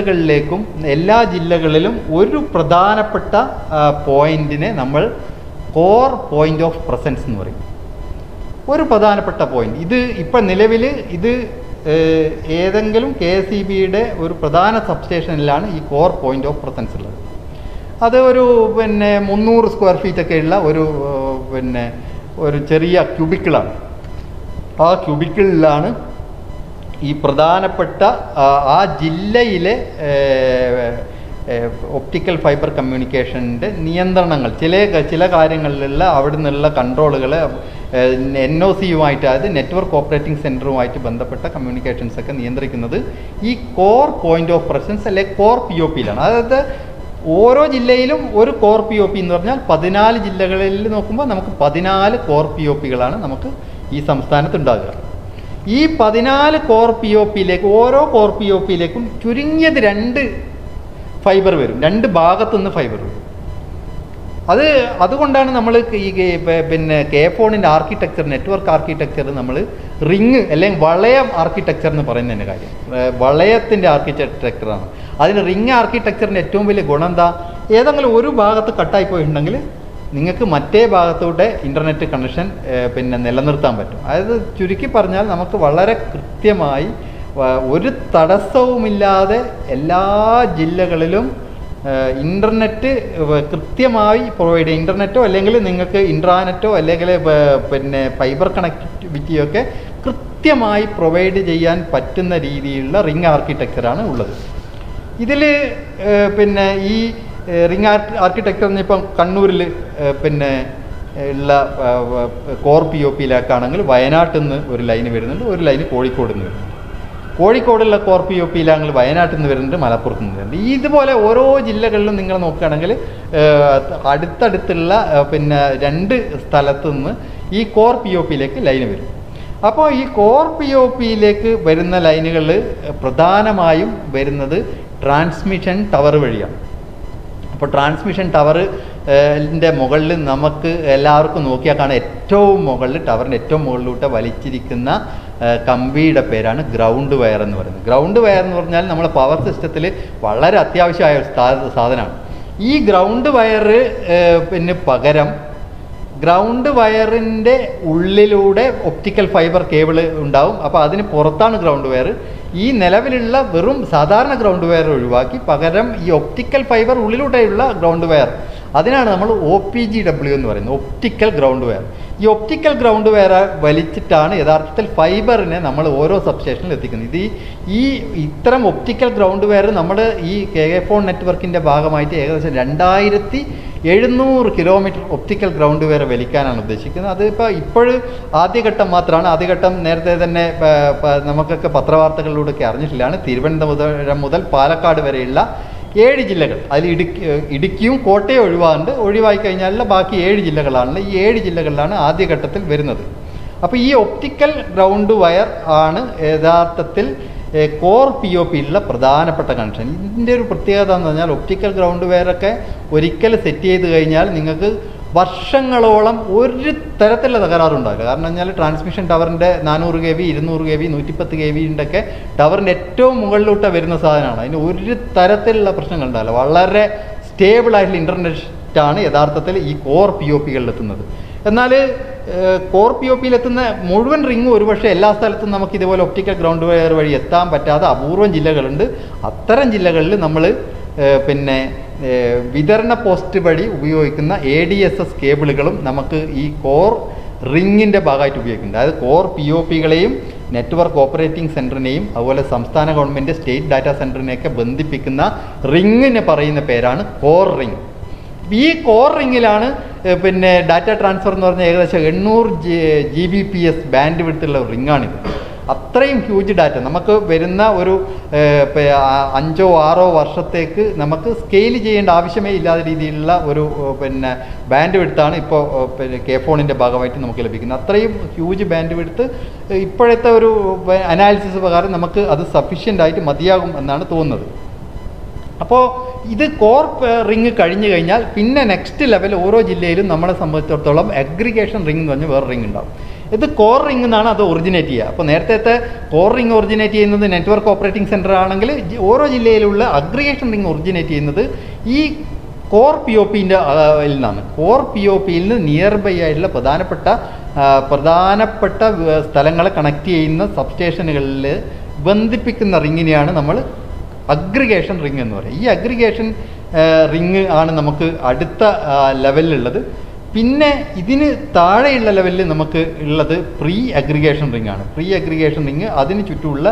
ജില്ലകളിലും ഒരു പ്രധാനപ്പെട്ട പോയിന്റിനെ നമ്മൾ കോർ പോയിന്റ് ഓഫ് പ്രസൻസ് എന്ന് പറയും. ഒരു പ്രധാനപ്പെട്ട പോയിന്റ്, ഇത് ഇപ്പം നിലവിൽ ഇത് ഏതെങ്കിലും KSEBയുടെ ഒരു പ്രധാന സബ്സ്റ്റേഷനിലാണ് ഈ കോർ പോയിന്റ് ഓഫ് പ്രസൻസ് ഉള്ളത്. അത് ഒരു പിന്നെ 300 സ്ക്വയർ ഫീറ്റൊക്കെ ഉള്ള ഒരു ചെറിയ ക്യൂബിക്കിളാണ്. ആ ക്യൂബിക്കിളിലാണ് ഈ പ്രധാനപ്പെട്ട ആ ജില്ലയിലെ ഒപ്റ്റിക്കൽ ഫൈബർ കമ്മ്യൂണിക്കേഷൻ്റെ നിയന്ത്രണങ്ങൾ, ചില കാര്യങ്ങളിലുള്ള അവിടെ നിന്നുള്ള കൺട്രോളുകൾ NOC-യുമായിട്ട്, അതായത് നെറ്റ്വർക്ക് ഓപ്പറേറ്റിംഗ് സെൻറ്ററുമായിട്ട് ബന്ധപ്പെട്ട കമ്മ്യൂണിക്കേഷൻസൊക്കെ നിയന്ത്രിക്കുന്നത് ഈ കോർ പോയിന്റ് ഓഫ് പ്രസൻസ് അല്ലെങ്കിൽ കോർ POP-യിലാണ്. അതായത് ഓരോ ജില്ലയിലും ഒരു കോർ POP എന്ന് പറഞ്ഞാൽ 14 ജില്ലകളിൽ നോക്കുമ്പോൾ നമുക്ക് 14 കോർ POP-കളാണ് നമുക്ക് ഈ സംസ്ഥാനത്ത് ഉണ്ടാകുക. ഈ 14 കോർ POP-യിലേക്ക്, ഓരോ കോർ POP-യിലേക്കും ചുരുങ്ങിയത് 2 ഫൈബർ വരും, 2 ഭാഗത്തുനിന്ന് ഫൈബർ വരും. അതുകൊണ്ടാണ് നമ്മൾ ഈ പിന്നെ ഫോണിൻ്റെ ആർക്കിടെക്ചർ, നെറ്റ്വർക്ക് ആർക്കിടെക്ചർ നമ്മൾ റിങ് അല്ലെങ്കിൽ വളയം ആർക്കിടെക്ചർ എന്ന് പറയുന്നതിൻ്റെ കാര്യം. വളയത്തിൻ്റെ ആർക്കിടെക്ചറാണ്. അതിന് റിങ് ആർക്കിടെക്ചറിൻ്റെ ഏറ്റവും വലിയ ഗുണം എന്താ? ഏതെങ്കിലും ഒരു ഭാഗത്ത് കട്ടായി പോയിട്ടുണ്ടെങ്കിൽ നിങ്ങൾക്ക് മറ്റേ ഭാഗത്തൂടെ ഇൻ്റർനെറ്റ് കണക്ഷൻ പിന്നെ നിലനിർത്താൻ പറ്റും. അതായത് ചുരുക്കി പറഞ്ഞാൽ നമുക്ക് വളരെ കൃത്യമായി ഒരു തടസ്സവുമില്ലാതെ എല്ലാ ജില്ലകളിലും ഇൻ്റർനെറ്റ് കൃത്യമായി പ്രൊവൈഡ് ചെയ്യുക. ഇൻ്റർനെറ്റോ അല്ലെങ്കിൽ നിങ്ങൾക്ക് ഇൻട്രാനെറ്റോ അല്ലെങ്കിൽ പിന്നെ ഫൈബർ കണക്റ്റിവിറ്റിയോ ഒക്കെ കൃത്യമായി പ്രൊവൈഡ് ചെയ്യാൻ പറ്റുന്ന രീതിയിലുള്ള റിംഗ് ആർക്കിടെക്ചറാണ് ഉള്ളത്. ഇതിൽ പിന്നെ ഈ റിംഗ് ആർക്കിടെക്ചറിന് ഇപ്പം കണ്ണൂരിൽ പിന്നെ ഉള്ള കോർ POP-യിലേക്കാണെങ്കിൽ വയനാട്ടിൽ നിന്ന് ഒരു ലൈന് വരുന്നുണ്ട്, ഒരു ലൈന് കോഴിക്കോട് നിന്ന് വരുന്നുണ്ട്. കോഴിക്കോടുള്ള കോർ POP-യിലാണെങ്കിൽ വയനാട്ടിൽ നിന്ന് വരുന്നുണ്ട്, മലപ്പുറത്ത് നിന്ന് വരുന്നുണ്ട്. ഇതുപോലെ ഓരോ ജില്ലകളിലും നിങ്ങൾ നോക്കുകയാണെങ്കിൽ അടുത്തടുത്തുള്ള പിന്നെ 2 സ്ഥലത്തു നിന്ന് ഈ കോർ POP-യിലേക്ക് ലൈന് വരും. അപ്പോൾ ഈ കോർ POP-യിലേക്ക് വരുന്ന ലൈനുകൾ പ്രധാനമായും വരുന്നത് ട്രാൻസ്മിഷൻ ടവർ വഴിയാണ്. അപ്പോൾ ട്രാൻസ്മിഷൻ ടവറിൻ്റെ മുകളിൽ നമുക്ക് എല്ലാവർക്കും നോക്കിയാൽ കാണാം, ഏറ്റവും മുകളിൽ ടവറിൻ്റെ ഏറ്റവും മുകളിലൂടെ വലിച്ചിരിക്കുന്ന കമ്പിയുടെ പേരാണ് ഗ്രൗണ്ട് വയർ എന്ന് പറയുന്നത്. ഗ്രൗണ്ട് വയർ എന്ന് പറഞ്ഞാൽ നമ്മളെ പവർ സിസ്റ്റത്തിൽ വളരെ അത്യാവശ്യമായ ഒരു സാധനമാണ്. ഈ ഗ്രൗണ്ട് വയർ പിന്നെ പകരം ഗ്രൗണ്ട് വയറിൻ്റെ ഉള്ളിലൂടെ ഒപ്റ്റിക്കൽ ഫൈബർ കേബിൾ ഉണ്ടാവും. അപ്പോൾ അതിന് പുറത്താണ് ഗ്രൗണ്ട് വയർ. ഈ നിലവിലുള്ള വെറും സാധാരണ ഗ്രൗണ്ട് വയർ ഒഴിവാക്കി പകരം ഈ ഒപ്റ്റിക്കൽ ഫൈബർ ഉള്ളിലൂടെയുള്ള ഗ്രൗണ്ട് വയർ, അതിനാണ് നമ്മൾ OPGW എന്ന് പറയുന്നത്, ഒപ്റ്റിക്കൽ ഗ്രൗണ്ട് വയർ. ഈ ഒപ്റ്റിക്കൽ ഗ്രൗണ്ട് വയർ വലിച്ചിട്ടാണ് യഥാർത്ഥത്തിൽ ഫൈബറിനെ നമ്മൾ ഓരോ സബ്സ്റ്റേഷനിൽ എത്തിക്കുന്നത്. ഇത്തരം ഒപ്റ്റിക്കൽ ഗ്രൗണ്ട് വയർ നമ്മൾ ഈ ഫോൺ നെറ്റ്വർക്കിൻ്റെ ഭാഗമായിട്ട് ഏകദേശം 2700 കിലോമീറ്റർ ഒപ്റ്റിക്കൽ ഗ്രൗണ്ട് വയർ വലിക്കാനാണ് ഉദ്ദേശിക്കുന്നത്. അത് ഇപ്പോഴും ആദ്യഘട്ടം മാത്രമാണ്. ആദ്യഘട്ടം നേരത്തെ തന്നെ നമുക്കൊക്കെ പത്രവാർത്തകളിലൂടെയൊക്കെ അറിഞ്ഞിട്ടില്ലാണ്. തിരുവനന്തപുരം മുതൽ പാലക്കാട് വരെയുള്ള 7 ജില്ലകൾ, അതിൽ ഇടുക്കിയും കോട്ടയം ഒഴിവായി കഴിഞ്ഞാൽ ബാക്കി 7 ജില്ലകളാണല്ലോ. ഈ 7 ജില്ലകളിലാണ് ആദ്യഘട്ടത്തിൽ വരുന്നത്. അപ്പോൾ ഈ ഒപ്റ്റിക്കൽ ഗ്രൗണ്ട് വയർ ആണ് യഥാർത്ഥത്തിൽ കോർ POPയിലുള്ള പ്രധാനപ്പെട്ട കണക്ഷൻ. ഇതിൻ്റെ ഒരു പ്രത്യേകത എന്ന് പറഞ്ഞാൽ ഒപ്റ്റിക്കൽ ഗ്രൗണ്ട് വയറൊക്കെ ഒരിക്കൽ സെറ്റ് ചെയ്ത് കഴിഞ്ഞാൽ നിങ്ങൾക്ക് വർഷങ്ങളോളം ഒരു തരത്തിലുള്ള തകരാറുണ്ടാവില്ല. കാരണം പറഞ്ഞാൽ ട്രാൻസ്മിഷൻ ടവറിൻ്റെ 400 kV 200 kV 110 kV ഒക്കെ ടവറിൻ്റെ ഏറ്റവും മുകളിലോട്ട് വരുന്ന സാധനമാണ്. അതിന് ഒരു തരത്തിലുള്ള പ്രശ്നങ്ങളുണ്ടാവില്ല. വളരെ സ്റ്റേബിളായിട്ടുള്ള ഇൻ്റർനെറ്റാണ് യഥാർത്ഥത്തിൽ ഈ കോർ POPകളിലെത്തുന്നത്. എന്നാൽ കോർ POPയിലെത്തുന്ന മുഴുവൻ റിങ്ങും ഒരുപക്ഷെ എല്ലാ സ്ഥലത്തും നമുക്ക് ഇതുപോലെ ഒപ്റ്റിക്കൽ ഗ്രൗണ്ട് വയർ വഴി എത്താൻ പറ്റാത്ത അപൂർവം ജില്ലകളുണ്ട്. അത്തരം ജില്ലകളിൽ നമ്മൾ പിന്നെ വിതരണ പോസ്റ്റ് വഴി ഉപയോഗിക്കുന്ന ADSS കേബിളുകളും നമുക്ക് ഈ കോർ റിങ്ങിൻ്റെ ഭാഗമായിട്ട് ഉപയോഗിക്കുന്നുണ്ട്. അതായത് കോർ POPകളെയും നെറ്റ്വർക്ക് ഓപ്പറേറ്റിംഗ് സെൻറ്ററിനെയും അതുപോലെ സംസ്ഥാന ഗവൺമെൻറ് സ്റ്റേറ്റ് ഡാറ്റാ സെൻറ്ററിനെയൊക്കെ ബന്ധിപ്പിക്കുന്ന റിങ്ങിന് പറയുന്ന പേരാണ് കോർ റിങ്. ഈ കോർ റിങ്ങിലാണ് പിന്നെ ഡാറ്റ ട്രാൻസ്ഫർ എന്ന് പറഞ്ഞാൽ ഏകദേശം 800 Gbps ബാൻഡ് വിഡ്ത്തുള്ള റിങ്ങാണിത്. അത്രയും ഹ്യൂജ് ഡാറ്റ നമുക്ക് വരുന്ന ഒരു 5-6 വർഷത്തേക്ക് നമുക്ക് സ്കെയിൽ ചെയ്യേണ്ട ആവശ്യമേ ഇല്ലാത്ത രീതിയിലുള്ള ഒരു പിന്നെ ബാൻഡ് വിഡ്ത്താണ് ഇപ്പോൾ പിന്നെ ഫോണിൻ്റെ ഭാഗമായിട്ട് നമുക്ക് ലഭിക്കുന്നത്. അത്രയും ഹ്യൂജ് ബാൻഡ് വിഡ്ത്ത് ഇപ്പോഴത്തെ ഒരു അനാലിസിസ് പ്രകാരം നമുക്ക് അത് സഫീഷ്യൻ്റ് ആയിട്ട് മതിയാകും എന്നാണ് തോന്നുന്നത്. അപ്പോൾ ഇത് കോർ റിങ് കഴിഞ്ഞു കഴിഞ്ഞാൽ പിന്നെ നെക്സ്റ്റ് ലെവൽ ഓരോ ജില്ലയിലും നമ്മളെ സംബന്ധിച്ചിടത്തോളം അഗ്രിഗേഷൻ റിങ് എന്ന് പറഞ്ഞാൽ വേറെ റിങ് ഉണ്ടാവും. ഇത് കോർ റിങ് എന്നാണ് അത് ഒറിജിനേറ്റ് ചെയ്യുക. അപ്പോൾ നേരത്തെ കോർ റിങ് ഒറിജിനേറ്റ് ചെയ്യുന്നത് നെറ്റ്വർക്ക് ഓപ്പറേറ്റിംഗ് സെൻറ്റർ ആണെങ്കിൽ ഓരോ ജില്ലയിലുള്ള അഗ്രിഗേഷൻ റിങ് ഒറിജിനേറ്റ് ചെയ്യുന്നത് ഈ കോർ POPൻ്റെ നിന്നാണ്. കോർ POPയിൽ നിന്ന് നിയർ ബൈ ആയിട്ടുള്ള പ്രധാനപ്പെട്ട സ്ഥലങ്ങളെ കണക്ട് ചെയ്യുന്ന സബ്സ്റ്റേഷനുകളിൽ ബന്ധിപ്പിക്കുന്ന റിങ്ങിനെയാണ് നമ്മൾ അഗ്രിഗേഷൻ റിങ് എന്ന് പറയും. ഈ അഗ്രിഗേഷൻ റിങ് ആണ് നമുക്ക് അടുത്ത ലെവലിലുള്ളത്. പിന്നെ ഇതിന് താഴെയുള്ള ലെവലിൽ നമുക്ക് ഉള്ളത് പ്രീ അഗ്രിഗേഷൻ റിങ് ആണ്. പ്രീ അഗ്രിഗേഷൻ റിങ് അതിന് ചുറ്റുമുള്ള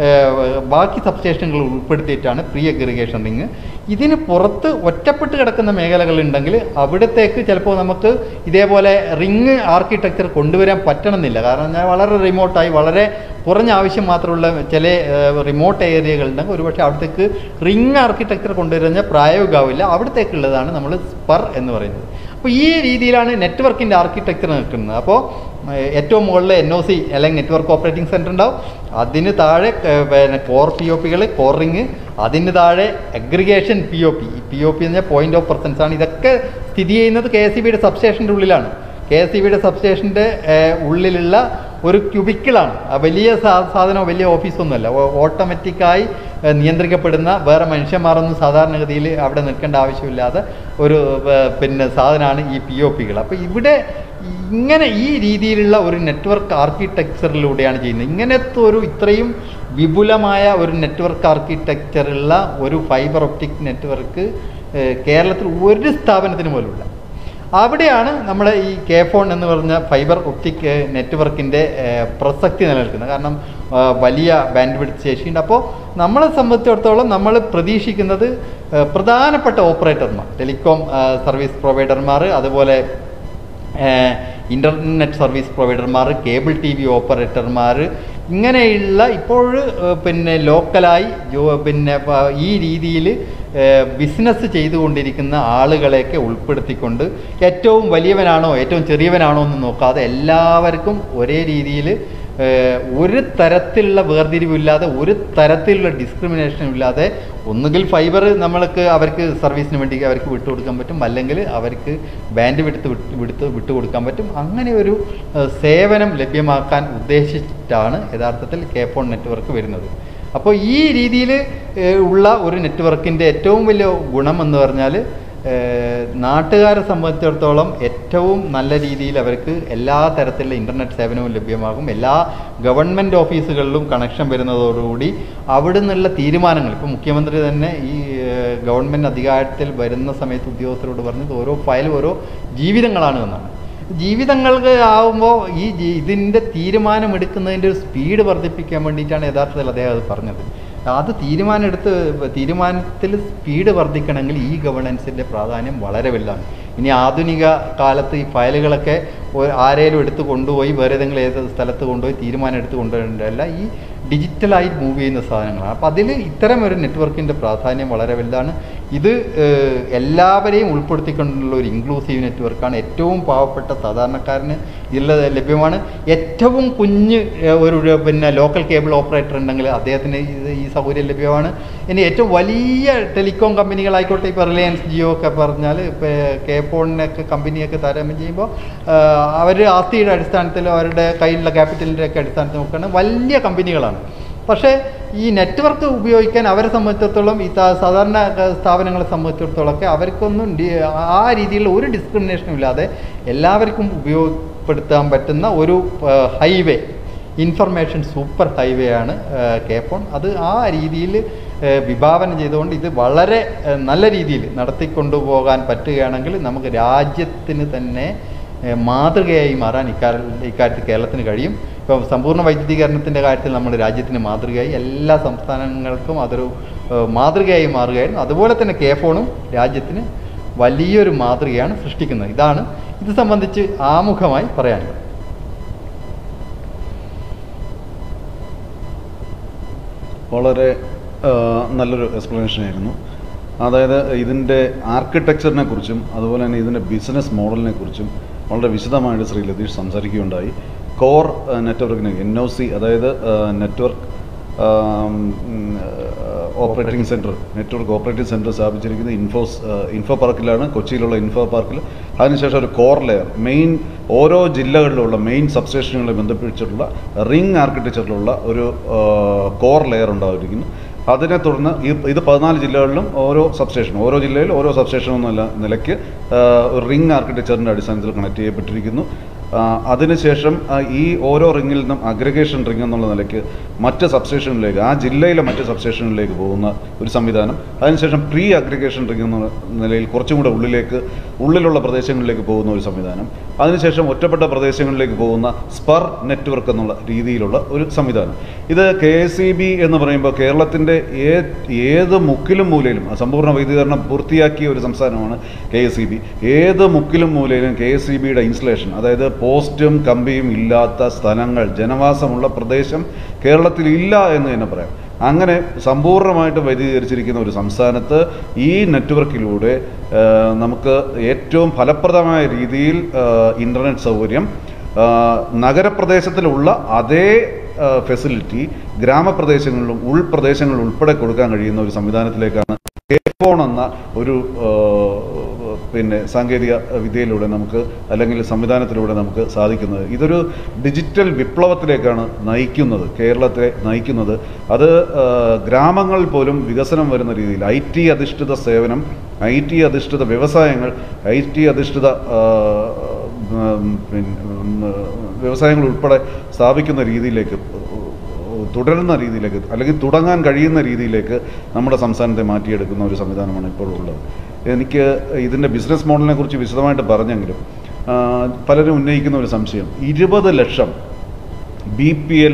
ബാക്കി സബ്സ്റ്റേഷനുകൾ ഉൾപ്പെടുത്തിയിട്ടാണ് പ്രീ അഗ്രിഗേഷൻ റിങ്. ഇതിന് പുറത്ത് ഒറ്റപ്പെട്ട് കിടക്കുന്ന മേഖലകളുണ്ടെങ്കിൽ അവിടത്തേക്ക് ചിലപ്പോൾ നമുക്ക് ഇതേപോലെ റിങ് ആർക്കിടെക്ചർ കൊണ്ടുവരാൻ പറ്റണമെന്നില്ല. കാരണം ഞാൻ വളരെ റിമോട്ടായി വളരെ കുറഞ്ഞ ആവശ്യം മാത്രമുള്ള ചില റിമോട്ട് ഏരിയകളുണ്ടെങ്കിൽ ഒരുപക്ഷെ അവിടത്തേക്ക് റിങ് ആർക്കിടെക്ചർ കൊണ്ടുവരുന്ന പ്രായോഗികമാവില്ല. അവിടത്തേക്കുള്ളതാണ് നമ്മൾ സ്പർ എന്ന് പറയുന്നത്. അപ്പോൾ ഈ രീതിയിലാണ് നെറ്റ്വർക്കിൻ്റെ ആർക്കിടെക്ചർ നിൽക്കുന്നത്. അപ്പോൾ ഏറ്റവും മുകളിൽ NOC അല്ലെങ്കിൽ നെറ്റ്വർക്ക് ഓപ്പറേറ്റിംഗ് സെൻറ്റർ ഉണ്ടാവും. അതിന് താഴെ പിന്നെ കോർ POPകൾ കോർ റിങ്, അതിന് താഴെ അഗ്രിഗേഷൻ POP. ഈ POP എന്ന് പറഞ്ഞാൽ പോയിന്റ് ഓഫ് പ്രസൻസ് ആണ്. ഇതൊക്കെ സ്ഥിതി ചെയ്യുന്നത് KSEBയുടെ സബ്സ്റ്റേഷൻ്റെ ഉള്ളിലാണ്. KSEBയുടെ സബ്സ്റ്റേഷൻ്റെ ഉള്ളിലുള്ള ഒരു ക്യൂബിക്കിളാണ്. വലിയ സാധനമോ വലിയ ഓഫീസൊന്നുമല്ല. ഓട്ടോമാറ്റിക്കായി നിയന്ത്രിക്കപ്പെടുന്ന വേറെ മനുഷ്യന്മാരൊന്നും സാധാരണഗതിയിൽ അവിടെ നിൽക്കേണ്ട ആവശ്യമില്ലാതെ ഒരു പിന്നെ സാധനമാണ് ഈ POPകൾ. അപ്പോൾ ഇവിടെ ഇങ്ങനെ ഈ രീതിയിലുള്ള ഒരു നെറ്റ്വർക്ക് ആർക്കിടെക്ചറിലൂടെയാണ് ചെയ്യുന്നത്. ഇങ്ങനത്തെ ഇത്രയും വിപുലമായ ഒരു നെറ്റ്വർക്ക് ആർക്കിടെക്ചറുള്ള ഒരു ഫൈബർ ഒപ്റ്റിക് നെറ്റ്വർക്ക് കേരളത്തിൽ ഒരു സ്ഥാപനത്തിന് പോലുമില്ല. അവിടെയാണ് നമ്മുടെ ഈ ഫോൺ എന്ന് പറഞ്ഞ ഫൈബർ ഒപ്റ്റിക് നെറ്റ്വർക്കിൻ്റെ പ്രസക്തി നിലനിൽക്കുന്നത്. കാരണം വലിയ ബാൻഡ് വിഡ്ത്ത് ശേഷിയുണ്ട്. അപ്പോൾ നമ്മളെ സംബന്ധിച്ചിടത്തോളം നമ്മൾ പ്രതീക്ഷിക്കുന്നത് പ്രധാനപ്പെട്ട ഓപ്പറേറ്റർമാർ, ടെലികോം സർവീസ് പ്രൊവൈഡർമാർ, അതുപോലെ ഇൻ്റർനെറ്റ് സർവീസ് പ്രൊവൈഡർമാർ, കേബിൾ TV ഓപ്പറേറ്റർമാർ, ഇങ്ങനെയുള്ള ഇപ്പോൾ പിന്നെ ലോക്കലായി പിന്നെ ഈ രീതിയിൽ ബിസിനസ് ചെയ്തുകൊണ്ടിരിക്കുന്ന ആളുകളെയൊക്കെ ഉൾപ്പെടുത്തിക്കൊണ്ട് ഏറ്റവും വലിയവനാണോ ഏറ്റവും ചെറിയവനാണോ എന്ന് നോക്കാതെ എല്ലാവർക്കും ഒരേ രീതിയിൽ ഒരു തരത്തിലുള്ള വേർതിരിവില്ലാതെ, ഒരു തരത്തിലുള്ള ഡിസ്ക്രിമിനേഷനും ഇല്ലാതെ ഒന്നുകിൽ ഫൈബർ നമ്മൾക്ക് അവർക്ക് സർവീസിന് വേണ്ടി അവർക്ക് വിട്ടുകൊടുക്കാൻ പറ്റും, അല്ലെങ്കിൽ അവർക്ക് ബാൻഡ് വിട്ടുകൊടുക്കാൻ പറ്റും. അങ്ങനെ ഒരു സേവനം ലഭ്യമാക്കാൻ ഉദ്ദേശിച്ചിട്ടാണ് യഥാർത്ഥത്തിൽ കെ-ഫോൺ നെറ്റ്വർക്ക് വരുന്നത്. അപ്പോൾ ഈ രീതിയിൽ ഉള്ള ഒരു നെറ്റ്വർക്കിൻ്റെ ഏറ്റവും വലിയ ഗുണം എന്ന് പറഞ്ഞാൽ നാട്ടുകാരെ സംബന്ധിച്ചിടത്തോളം ഏറ്റവും നല്ല രീതിയിൽ അവർക്ക് എല്ലാ തരത്തിലുള്ള ഇൻ്റർനെറ്റ് സേവനവും ലഭ്യമാകും. എല്ലാ ഗവൺമെൻറ് ഓഫീസുകളിലും കണക്ഷൻ വരുന്നതോടുകൂടി അവിടെ നിന്നുള്ള തീരുമാനങ്ങൾ, ഇപ്പോൾ മുഖ്യമന്ത്രി തന്നെ ഈ ഗവൺമെൻറ് അധികാരത്തിൽ വരുന്ന സമയത്ത് ഉദ്യോഗസ്ഥരോട് പറഞ്ഞത് ഓരോ ഫയലും ഓരോ ജീവിതങ്ങളാണ് എന്നാണ്. ജീവിതങ്ങൾക്ക് ആവുമ്പോൾ ഇതിൻ്റെ തീരുമാനമെടുക്കുന്നതിൻ്റെ ഒരു സ്പീഡ് വർദ്ധിപ്പിക്കാൻ വേണ്ടിയിട്ടാണ് യഥാർത്ഥത്തിൽ അദ്ദേഹം അത് പറഞ്ഞത്. അത് തീരുമാനത്തിൽ സ്പീഡ് വർദ്ധിക്കണമെങ്കിൽ ഈ ഗവേണൻസിൻ്റെ പ്രാധാന്യം വളരെ വലുതാണ്. ഇനി ആധുനിക കാലത്ത് ഈ ഫയലുകളൊക്കെ ആരെങ്കിലും എടുത്ത് കൊണ്ടുപോയി വേറെ ഏതെങ്കിലും ഏത് സ്ഥലത്ത് കൊണ്ടുപോയി തീരുമാനം എടുത്ത് കൊണ്ടുവരേണ്ടതല്ല, ഈ ഡിജിറ്റലായി മൂവ് ചെയ്യുന്ന സാധനങ്ങളാണ്. അപ്പോൾ അതിൽ ഇത്തരം ഒരു നെറ്റ്വർക്കിൻ്റെ പ്രാധാന്യം വളരെ വലുതാണ്. ഇത് എല്ലാവരെയും ഉൾപ്പെടുത്തിക്കൊണ്ടുള്ള ഒരു ഇൻക്ലൂസീവ് നെറ്റ്വർക്കാണ്. ഏറ്റവും പാവപ്പെട്ട സാധാരണക്കാരന് ഇതിൽ ലഭ്യമാണ്. ഏറ്റവും കുഞ്ഞ് ഒരു ലോക്കൽ കേബിൾ ഓപ്പറേറ്റർ ഉണ്ടെങ്കിൽ അദ്ദേഹത്തിന് ഈ സൗകര്യം ലഭ്യമാണ്. ഇനി ഏറ്റവും വലിയ ടെലികോം കമ്പനികളായിക്കോട്ടെ, ഇപ്പോൾ റിലയൻസ്, ജിയോ ഒക്കെ പറഞ്ഞാൽ ഇപ്പോൾ കെ-ഫോണിനൊക്കെ കമ്പനിയൊക്കെ താരതമ്യം ചെയ്യുമ്പോൾ അവർ ആസ്തിയുടെ അടിസ്ഥാനത്തിൽ അവരുടെ കയ്യിലുള്ള ക്യാപിറ്റലിൻ്റെ ഒക്കെ അടിസ്ഥാനത്തിൽ നോക്കുകയാണെങ്കിൽ വലിയ കമ്പനികളാണ്. പക്ഷേ ഈ നെറ്റ്വർക്ക് ഉപയോഗിക്കാൻ അവരെ സംബന്ധിച്ചിടത്തോളം, ഈ സാധാരണ സ്ഥാപനങ്ങളെ സംബന്ധിച്ചിടത്തോളമൊക്കെ അവർക്കൊന്നും ആ രീതിയിലുള്ള ഒരു ഡിസ്ക്രിമിനേഷനും ഇല്ലാതെ എല്ലാവർക്കും ഉപയോഗപ്പെടുത്താൻ പറ്റുന്ന ഒരു ഹൈവേ, ഇൻഫർമേഷൻ സൂപ്പർ ഹൈവേ ആണ് കെ-ഫോൺ. അത് ആ രീതിയിൽ വിഭാവനം ചെയ്തുകൊണ്ട് ഇത് വളരെ നല്ല രീതിയിൽ നടത്തിക്കൊണ്ടുപോകാൻ പറ്റുകയാണെങ്കിൽ നമുക്ക് രാജ്യത്തിന് തന്നെ മാതൃകയായി മാറാൻ ഇക്കാര്യത്തിൽ കേരളത്തിന് കഴിയും. ഇപ്പോൾ സമ്പൂർണ്ണ വൈദ്യുതീകരണത്തിൻ്റെ കാര്യത്തിൽ നമ്മൾ രാജ്യത്തിന് മാതൃകയായി, എല്ലാ സംസ്ഥാനങ്ങൾക്കും അതൊരു മാതൃകയായി മാറുകയായിരുന്നു. അതുപോലെ തന്നെ കെ-ഫോണും രാജ്യത്തിന് വലിയൊരു മാതൃകയാണ് സൃഷ്ടിക്കുന്നത്. ഇതാണ് ഇത് സംബന്ധിച്ച് ആമുഖമായി പറയാനുള്ളത്. വളരെ നല്ലൊരു എക്സ്പ്ലനേഷൻ ആയിരുന്നു. അതായത് ഇതിൻ്റെ ആർക്കിടെക്ചറിനെ കുറിച്ചും അതുപോലെ തന്നെ ഇതിൻ്റെ ബിസിനസ് മോഡലിനെ കുറിച്ചും വളരെ വിശദമായിട്ട് ശ്രീ ലതീഷ് സംസാരിക്കുകയുണ്ടായി. കോർ നെറ്റ്വർക്കിന് NOC, അതായത് network operating centre, network operating centre സ്ഥാപിച്ചിരിക്കുന്നത് ഇൻഫോ പാർക്കിലാണ്, കൊച്ചിയിലുള്ള ഇൻഫോ പാർക്കിൽ. അതിനുശേഷം ഒരു കോർ ലെയർ, മെയിൻ ഓരോ ജില്ലകളിലുള്ള മെയിൻ സബ്സ്റ്റേഷനുകളെ ബന്ധിപ്പിച്ചിട്ടുള്ള റിംഗ് ആർക്കിടെക്ചറിലുള്ള ഒരു കോർ ലെയർ ഉണ്ടായിരിക്കുന്നു. അതിനെ തുടർന്ന് ഇത് 14 ജില്ലകളിലും ഓരോ ജില്ലയിൽ ഓരോ സബ്സ്റ്റേഷൻ എന്നുള്ള നിലയ്ക്ക് ഒരു റിംഗ് ആർക്കിടെക്ചറിൻ്റെ അടിസ്ഥാനത്തിൽ കണക്ട് ചെയ്യപ്പെട്ടിരിക്കുന്നു. അതിനുശേഷം ഈ ഓരോ റിങ്ങിൽ നിന്നും അഗ്രഗേഷൻ റിംഗ് എന്നുള്ള നിലയ്ക്ക് മറ്റ് സബ്സ്റ്റേഷനിലേക്ക്, ആ ജില്ലയിലെ മറ്റ് സബ്സ്റ്റേഷനിലേക്ക് പോകുന്ന ഒരു സംവിധാനം. അതിനുശേഷം പ്രീ അഗ്രഗേഷൻ റിംഗ് എന്ന നിലയിൽ കുറച്ചും കൂടെ ഉള്ളിലുള്ള പ്രദേശങ്ങളിലേക്ക് പോകുന്ന ഒരു സംവിധാനം. അതിനുശേഷം ഒറ്റപ്പെട്ട പ്രദേശങ്ങളിലേക്ക് പോകുന്ന സ്പർ നെറ്റ്വർക്ക് എന്നുള്ള രീതിയിലുള്ള ഒരു സംവിധാനം. ഇത് KSEB എന്ന് പറയുമ്പോൾ കേരളത്തിൻ്റെ ഏത് മുക്കിലും മൂലയിലും സമ്പൂർണ്ണ വൈദ്യുതീകരണം പൂർത്തിയാക്കിയ ഒരു സംസ്ഥാനമാണ് KSEB. ഏത് മുക്കിലും മൂലയിലും KSEBയുടെ ഇൻസ്റ്റലേഷൻ, അതായത് പോസ്റ്റും കമ്പിയും ഇല്ലാത്ത സ്ഥലങ്ങൾ, ജനവാസമുള്ള പ്രദേശം കേരളത്തിൽ ഇല്ല എന്ന് തന്നെ പറയാം. അങ്ങനെ സമ്പൂർണ്ണമായിട്ട് വൈദ്യുതീകരിച്ചിരിക്കുന്ന ഒരു സംസ്ഥാനത്ത് ഈ നെറ്റ്വർക്കിലൂടെ നമുക്ക് ഏറ്റവും ഫലപ്രദമായ രീതിയിൽ ഇൻ്റർനെറ്റ് സൗകര്യം നഗരപ്രദേശത്തിലുള്ള അതേ ഫെസിലിറ്റി ഗ്രാമപ്രദേശങ്ങളിലും ഉൾപ്രദേശങ്ങളിലും ഉൾപ്പെടെ കൊടുക്കാൻ കഴിയുന്ന ഒരു സംവിധാനത്തിലേക്കാണ് കെ-ഫോൺ എന്ന ഒരു സാങ്കേതിക വിദ്യയിലൂടെ നമുക്ക്, അല്ലെങ്കിൽ സംവിധാനത്തിലൂടെ നമുക്ക് സാധിക്കുന്നത്. ഇതൊരു ഡിജിറ്റൽ വിപ്ലവത്തിലേക്കാണ് കേരളത്തെ നയിക്കുന്നത്. അത് ഗ്രാമങ്ങളിൽ പോലും വികസനം വരുന്ന രീതിയിൽ IT അധിഷ്ഠിത സേവനം, IT അധിഷ്ഠിത വ്യവസായങ്ങൾ, IT അധിഷ്ഠിത വ്യവസായങ്ങൾ ഉൾപ്പെടെ സ്ഥാപിക്കുന്ന രീതിയിലേക്ക്, തുടരുന്ന രീതിയിലേക്ക്, അല്ലെങ്കിൽ തുടങ്ങാൻ കഴിയുന്ന രീതിയിലേക്ക് നമ്മുടെ സംസ്ഥാനത്തെ മാറ്റിയെടുക്കുന്ന ഒരു സംവിധാനമാണ് ഇപ്പോൾ ഉള്ളത്. എനിക്ക് ഇതിൻ്റെ ബിസിനസ് മോഡലിനെ കുറിച്ച് വിശദമായിട്ട് പറഞ്ഞെങ്കിലും പലരും ഉന്നയിക്കുന്ന ഒരു സംശയം, 20 ലക്ഷം BPL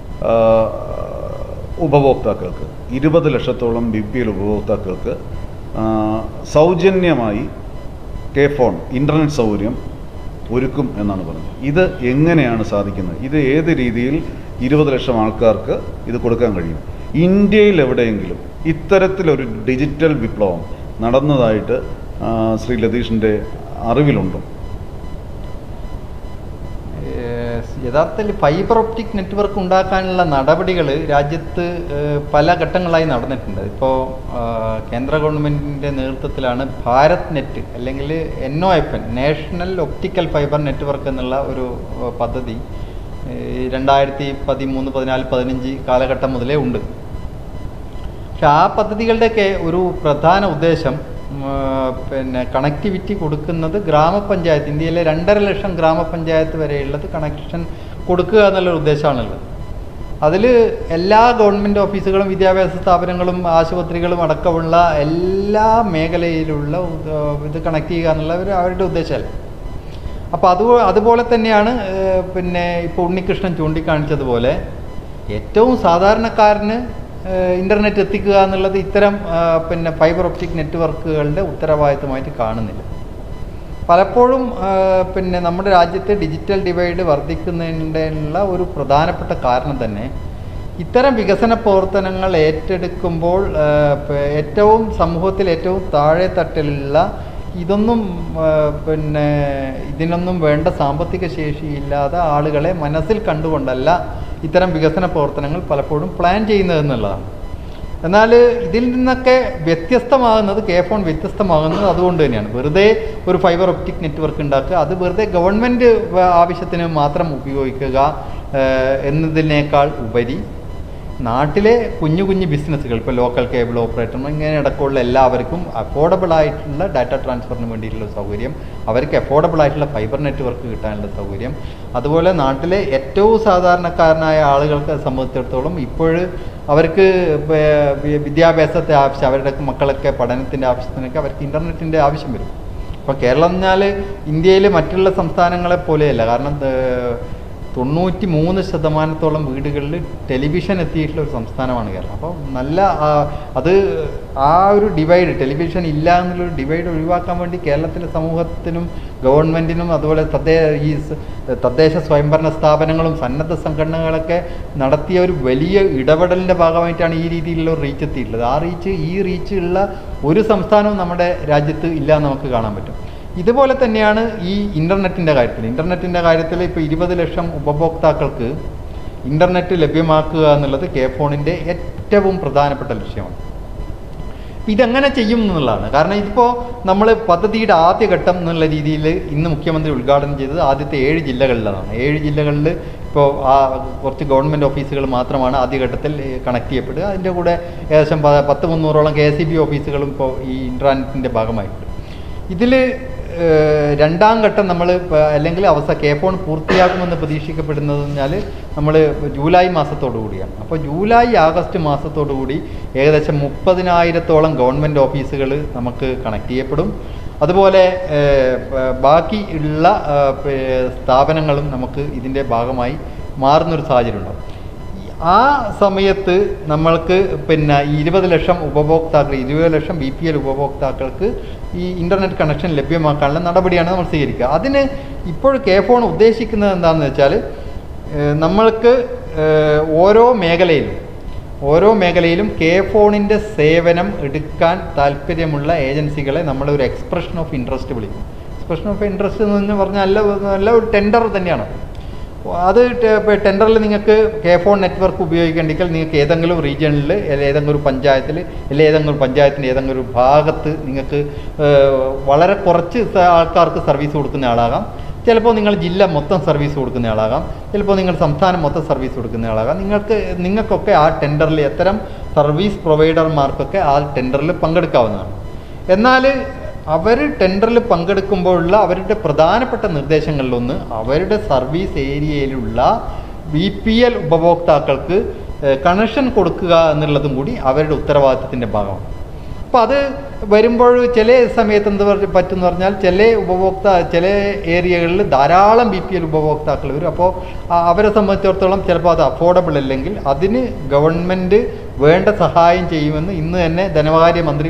ഉപഭോക്താക്കൾക്ക്, 20 ലക്ഷത്തോളം BPL ഉപഭോക്താക്കൾക്ക് സൗജന്യമായി കെ-ഫോൺ ഇൻ്റർനെറ്റ് സൗകര്യം ഒരുക്കും എന്നാണ് പറഞ്ഞത്. ഇത് എങ്ങനെയാണ് സാധിക്കുന്നത്? ഇത് ഏത് രീതിയിൽ 20 ലക്ഷം ആൾക്കാർക്ക് ഇത് കൊടുക്കാൻ കഴിയും? ഇന്ത്യയിൽ എവിടെയെങ്കിലും ഇത്തരത്തിലൊരു ഡിജിറ്റൽ വിപ്ലവം നടന്നതായിട്ട് ശ്രീ ലതീഷിൻ്റെ അറിവിലുണ്ടോ? യഥാർത്ഥത്തിൽ ഫൈബർ ഒപ്റ്റിക് നെറ്റ്വർക്ക് ഉണ്ടാക്കാനുള്ള നടപടികൾ രാജ്യത്ത് പല ഘട്ടങ്ങളായി നടന്നിട്ടുണ്ട്. ഇപ്പോൾ കേന്ദ്ര ഗവൺമെൻറ്റിൻ്റെ നേതൃത്വത്തിലാണ് ഭാരത് നെറ്റ് അല്ലെങ്കിൽ NOFN national optical fibre network എന്നുള്ള ഒരു പദ്ധതി 2013, 14, 15 കാലഘട്ടം മുതലേ ഉണ്ട്. പക്ഷെ ആ പദ്ധതികളുടെയൊക്കെ ഒരു പ്രധാന ഉദ്ദേശം കണക്ടിവിറ്റി കൊടുക്കുന്നത് ഗ്രാമപഞ്ചായത്ത്, ഇന്ത്യയിലെ 2.5 ലക്ഷം ഗ്രാമപഞ്ചായത്ത് വരെയുള്ളത് കണക്ഷൻ കൊടുക്കുക എന്നുള്ളൊരു ഉദ്ദേശമാണുള്ളത്. അതിൽ എല്ലാ ഗവൺമെൻറ് ഓഫീസുകളും വിദ്യാഭ്യാസ സ്ഥാപനങ്ങളും ആശുപത്രികളും അടക്കമുള്ള എല്ലാ മേഖലയിലുള്ള ഇത് കണക്ട് ചെയ്യുക എന്നുള്ള അവരുടെ ഉദ്ദേശമല്ല. അപ്പോൾ അതുപോലെ തന്നെയാണ് ഇപ്പോൾ ഉണ്ണികൃഷ്ണൻ ചൂണ്ടിക്കാണിച്ചതുപോലെ ഏറ്റവും സാധാരണക്കാരന് ഇൻ്റർനെറ്റ് എത്തിക്കുക എന്നുള്ളത് ഇത്തരം ഫൈബർ ഒപ്റ്റിക് നെറ്റ്വർക്കുകളുടെ ഉത്തരവാദിത്തമായിട്ട് കാണുന്നില്ല. പലപ്പോഴും നമ്മുടെ രാജ്യത്തെ ഡിജിറ്റൽ ഡിവൈഡ് വർദ്ധിക്കുന്നതിനുള്ള ഒരു പ്രധാനപ്പെട്ട കാരണം തന്നെ ഇത്തരം വികസന പ്രവർത്തനങ്ങൾ ഏറ്റെടുക്കുമ്പോൾ ഏറ്റവും സമൂഹത്തിൽ ഏറ്റവും താഴെ തട്ടിലുള്ള ഇതൊന്നും ഇതിനൊന്നും വേണ്ട സാമ്പത്തിക ശേഷിയില്ലാതെ ആളുകളെ മനസ്സിൽ കണ്ടുകൊണ്ടല്ല ഇത്തരം വികസന പ്രവർത്തനങ്ങൾ പലപ്പോഴും പ്ലാൻ ചെയ്യുന്നതെന്നുള്ളതാണ്. എന്നാൽ ഇതിൽ നിന്നൊക്കെ വ്യത്യസ്തമാകുന്നത് ഫോൺ വ്യത്യസ്തമാകുന്നത് അതുകൊണ്ട് തന്നെയാണ്. വെറുതെ ഒരു ഫൈബർ ഒപ്റ്റിക് നെറ്റ്വർക്ക് ഉണ്ടാക്കുക, അത് വെറുതെ ഗവൺമെൻറ് ആവശ്യത്തിന് മാത്രം ഉപയോഗിക്കുക എന്നതിനേക്കാൾ ഉപരി നാട്ടിലെ കുഞ്ഞു കുഞ്ഞു ബിസിനസ്സുകൾ, ഇപ്പോൾ ലോക്കൽ കേബിൾ ഓപ്പറേറ്റർ ഇങ്ങനെ അടക്കമുള്ള എല്ലാവർക്കും അഫോർഡബിൾ ആയിട്ടുള്ള ഡാറ്റ ട്രാൻസ്ഫറിന് വേണ്ടിയിട്ടുള്ള സൗകര്യം, അവർക്ക് അഫോർഡബിൾ ആയിട്ടുള്ള ഫൈബർ നെറ്റ്വർക്ക് കിട്ടാനുള്ള സൗകര്യം, അതുപോലെ നാട്ടിലെ ഏറ്റവും സാധാരണക്കാരനായ ആളുകൾക്ക് സംബന്ധിച്ചിടത്തോളം ഇപ്പോൾ അവർക്ക് വിദ്യാഭ്യാസത്തെ ആവശ്യം, അവരുടെ മക്കളൊക്കെ പഠനത്തിൻ്റെ ആവശ്യത്തിനൊക്കെ അവർക്ക് ഇൻ്റർനെറ്റിൻ്റെ ആവശ്യം വരും. അപ്പോൾ കേരളം എന്നാൽ ഇന്ത്യയിൽ മറ്റുള്ള സംസ്ഥാനങ്ങളെ പോലെയല്ല. കാരണം 93% വീടുകളിൽ ടെലിവിഷൻ എത്തിയിട്ടുള്ള ഒരു സംസ്ഥാനമാണ് കേരളം. അപ്പോൾ നല്ല അത് ആ ഒരു ഡിവൈഡ്, ടെലിവിഷൻ ഇല്ല എന്നുള്ളൊരു ഡിവൈഡ് ഒഴിവാക്കാൻ വേണ്ടി കേരളത്തിലെ സമൂഹത്തിനും ഗവൺമെൻറ്റിനും അതുപോലെ തദ്ദേശ സ്വയംഭരണ സ്ഥാപനങ്ങളും സന്നദ്ധ സംഘടനകളൊക്കെ നടത്തിയ ഒരു വലിയ ഇടപെടലിൻ്റെ ഭാഗമായിട്ടാണ് ഈ രീതിയിലുള്ള ഒരു റീച്ച് എത്തിയിട്ടുള്ളത്. ഈ റീച്ച് ഉള്ള ഒരു സംസ്ഥാനവും നമ്മുടെ രാജ്യത്ത് ഇല്ല എന്ന് നമുക്ക് കാണാൻ പറ്റും. ഇതുപോലെ തന്നെയാണ് ഈ ഇൻ്റർനെറ്റിൻ്റെ കാര്യത്തിൽ ഇപ്പോൾ 20 ലക്ഷം ഉപഭോക്താക്കൾക്ക് ഇൻ്റർനെറ്റ് ലഭ്യമാക്കുക എന്നുള്ളത് ഫോണിൻ്റെ ഏറ്റവും പ്രധാനപ്പെട്ട ലക്ഷ്യമാണ്. ഇതെങ്ങനെ ചെയ്യും എന്നുള്ളതാണ്. കാരണം ഇതിപ്പോൾ നമ്മൾ പദ്ധതിയുടെ ആദ്യഘട്ടം എന്നുള്ള രീതിയിൽ ഇന്ന് മുഖ്യമന്ത്രി ഉദ്ഘാടനം ചെയ്തത് ആദ്യത്തെ 7 ജില്ലകളിലാണ്. 7 ജില്ലകളിൽ ഇപ്പോൾ കുറച്ച് ഗവൺമെൻറ് ഓഫീസുകൾ മാത്രമാണ് ആദ്യഘട്ടത്തിൽ കണക്ട് ചെയ്യപ്പെടുക. അതിൻ്റെ കൂടെ ഏകദേശം 100-300ഓളം KSEB ഓഫീസുകളും ഇപ്പോൾ ഈ ഇൻ്റർനെറ്റിൻ്റെ ഭാഗമായിട്ടുണ്ട്. ഇതിൽ രണ്ടാം ഘട്ടം നമ്മൾ അല്ലെങ്കിൽ ഫോൺ പൂർത്തിയാക്കുമെന്ന് പ്രതീക്ഷിക്കപ്പെടുന്നത് പറഞ്ഞാൽ നമ്മൾ ജൂലൈ മാസത്തോടു കൂടിയാണ്. അപ്പോൾ ജൂലൈ ആഗസ്റ്റ് മാസത്തോടു കൂടി ഏകദേശം 30,000-ഓളം ഗവൺമെൻറ് ഓഫീസുകൾ നമുക്ക് കണക്ട് ചെയ്യപ്പെടും. അതുപോലെ ബാക്കി ഉള്ള സ്ഥാപനങ്ങളും നമുക്ക് ഇതിൻ്റെ ഭാഗമായി മാറുന്നൊരു സാഹചര്യം ഉണ്ടാകും. ആ സമയത്ത് നമ്മൾക്ക് ഈ 20 ലക്ഷം ഉപഭോക്താക്കൾ, 20 ലക്ഷം BPL ഉപഭോക്താക്കൾക്ക് ഈ ഇൻ്റർനെറ്റ് കണക്ഷൻ ലഭ്യമാക്കാനുള്ള നടപടിയാണ് നമ്മൾ സ്വീകരിക്കുക. അതിന് ഇപ്പോൾ ഫോൺ ഉദ്ദേശിക്കുന്നത് എന്താണെന്ന് വെച്ചാൽ നമ്മൾക്ക് ഓരോ മേഖലയിലും ഫോണിൻ്റെ സേവനം എടുക്കാൻ താല്പര്യമുള്ള ഏജൻസികളെ നമ്മളൊരു എക്സ്പ്രഷൻ ഓഫ് ഇൻട്രസ്റ്റ് വിളിക്കും. എക്സ്പ്രഷൻ ഓഫ് ഇൻട്രസ്റ്റ് എന്ന് പറഞ്ഞാൽ നല്ല ഒരു ടെൻഡർ തന്നെയാണ്. അത് ടെൻഡറിൽ നിങ്ങൾക്ക് ഫോൺ നെറ്റ്വർക്ക് ഉപയോഗിക്കേണ്ടെങ്കിൽ നിങ്ങൾക്ക് ഏതെങ്കിലും റീജിയണിൽ ഏതെങ്കിലും ഒരു പഞ്ചായത്തിൽ അല്ലെങ്കിൽ ഏതെങ്കിലും പഞ്ചായത്തിൻ്റെ ഏതെങ്കിലും ഒരു ഭാഗത്ത് നിങ്ങൾക്ക് വളരെ കുറച്ച് ആൾക്കാർക്ക് സർവീസ് കൊടുക്കുന്ന ആളാകാം. ചിലപ്പോൾ നിങ്ങൾ ജില്ല മൊത്തം സർവീസ് കൊടുക്കുന്ന ആളാകാം. ചിലപ്പോൾ നിങ്ങൾ സംസ്ഥാനം മൊത്തം സർവീസ് കൊടുക്കുന്ന ആളാകാം. നിങ്ങൾക്കൊക്കെ ആ ടെൻഡറിൽ അത്തരം സർവീസ് പ്രൊവൈഡർമാർക്കൊക്കെ ആ ടെൻഡറിൽ പങ്കെടുക്കാവുന്നതാണ്. എന്നാൽ അവർ ടെൻഡറിൽ പങ്കെടുക്കുമ്പോഴുള്ള അവരുടെ പ്രധാനപ്പെട്ട നിർദ്ദേശങ്ങളിലൊന്ന് അവരുടെ സർവീസ് ഏരിയയിലുള്ള BPL ഉപഭോക്താക്കൾക്ക് കണക്ഷൻ കൊടുക്കുക എന്നുള്ളതും കൂടി അവരുടെ ഉത്തരവാദിത്തത്തിൻ്റെ ഭാഗമാണ്. അപ്പോൾ അത് വരുമ്പോൾ ചില സമയത്ത് എന്ത് പറ്റുമെന്ന് പറഞ്ഞാൽ ചില ഏരിയകളിൽ ധാരാളം BPL ഉപഭോക്താക്കൾ വരും. അപ്പോൾ അവരെ സംബന്ധിച്ചിടത്തോളം ചിലപ്പോൾ അത് അഫോർഡബിൾ അല്ലെങ്കിൽ അതിന് ഗവൺമെൻറ് വേണ്ട സഹായം ചെയ്യുമെന്ന് ഇന്ന് തന്നെ ധനകാര്യ മന്ത്രി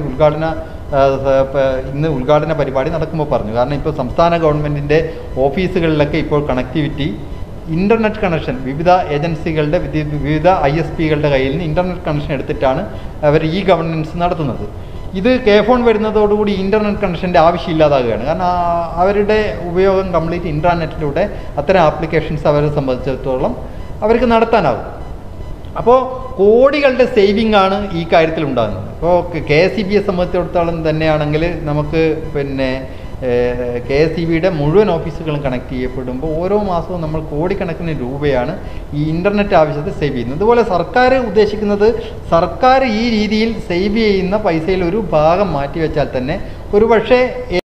ഇന്ന് ഉദ്ഘാടന പരിപാടി നടക്കുമ്പോൾ പറഞ്ഞു. കാരണം ഇപ്പോൾ സംസ്ഥാന ഗവൺമെൻറ്റിൻ്റെ ഓഫീസുകളിലൊക്കെ ഇപ്പോൾ കണക്ടിവിറ്റി ഇൻ്റർനെറ്റ് കണക്ഷൻ വിവിധ ഏജൻസികളുടെ വിവിധ ISPകളുടെ കയ്യിൽ നിന്ന് ഇൻ്റർനെറ്റ് കണക്ഷൻ എടുത്തിട്ടാണ് അവർ ഗവർണൻസ് നടത്തുന്നത്. ഇത് കെ ഫോൺ വരുന്നതോടുകൂടി ഇൻ്റർനെറ്റ് കണക്ഷൻ്റെ ആവശ്യമില്ലാതാകുകയാണ്. കാരണം അവരുടെ ഉപയോഗം കംപ്ലീറ്റ് ഇൻ്റർനെറ്റിലൂടെ അത്തരം ആപ്ലിക്കേഷൻസ് അവരെ സംബന്ധിച്ചിടത്തോളം അവർക്ക് നടത്താനാകും. അപ്പോൾ കോടികളുടെ സേവിംഗ് ആണ് ഈ കാര്യത്തിൽ ഉണ്ടാകുന്നത്. ഇപ്പോൾ KSEBയെ സംബന്ധിച്ചിടത്തോളം തന്നെയാണെങ്കിൽ നമുക്ക് പിന്നെ KSEBയുടെ മുഴുവൻ ഓഫീസുകളും കണക്ട് ചെയ്യപ്പെടുമ്പോൾ ഓരോ മാസവും നമ്മൾ കോടിക്കണക്കിന് രൂപയാണ് ഈ ഇൻ്റർനെറ്റ് ആവശ്യത്തിൽ സേവ് ചെയ്യുന്നത്. അതുപോലെ സർക്കാർ ഉദ്ദേശിക്കുന്നത് സർക്കാർ ഈ രീതിയിൽ സേവ് ചെയ്യുന്ന പൈസയിൽ ഒരു ഭാഗം മാറ്റിവെച്ചാൽ തന്നെ ഒരു പക്ഷേ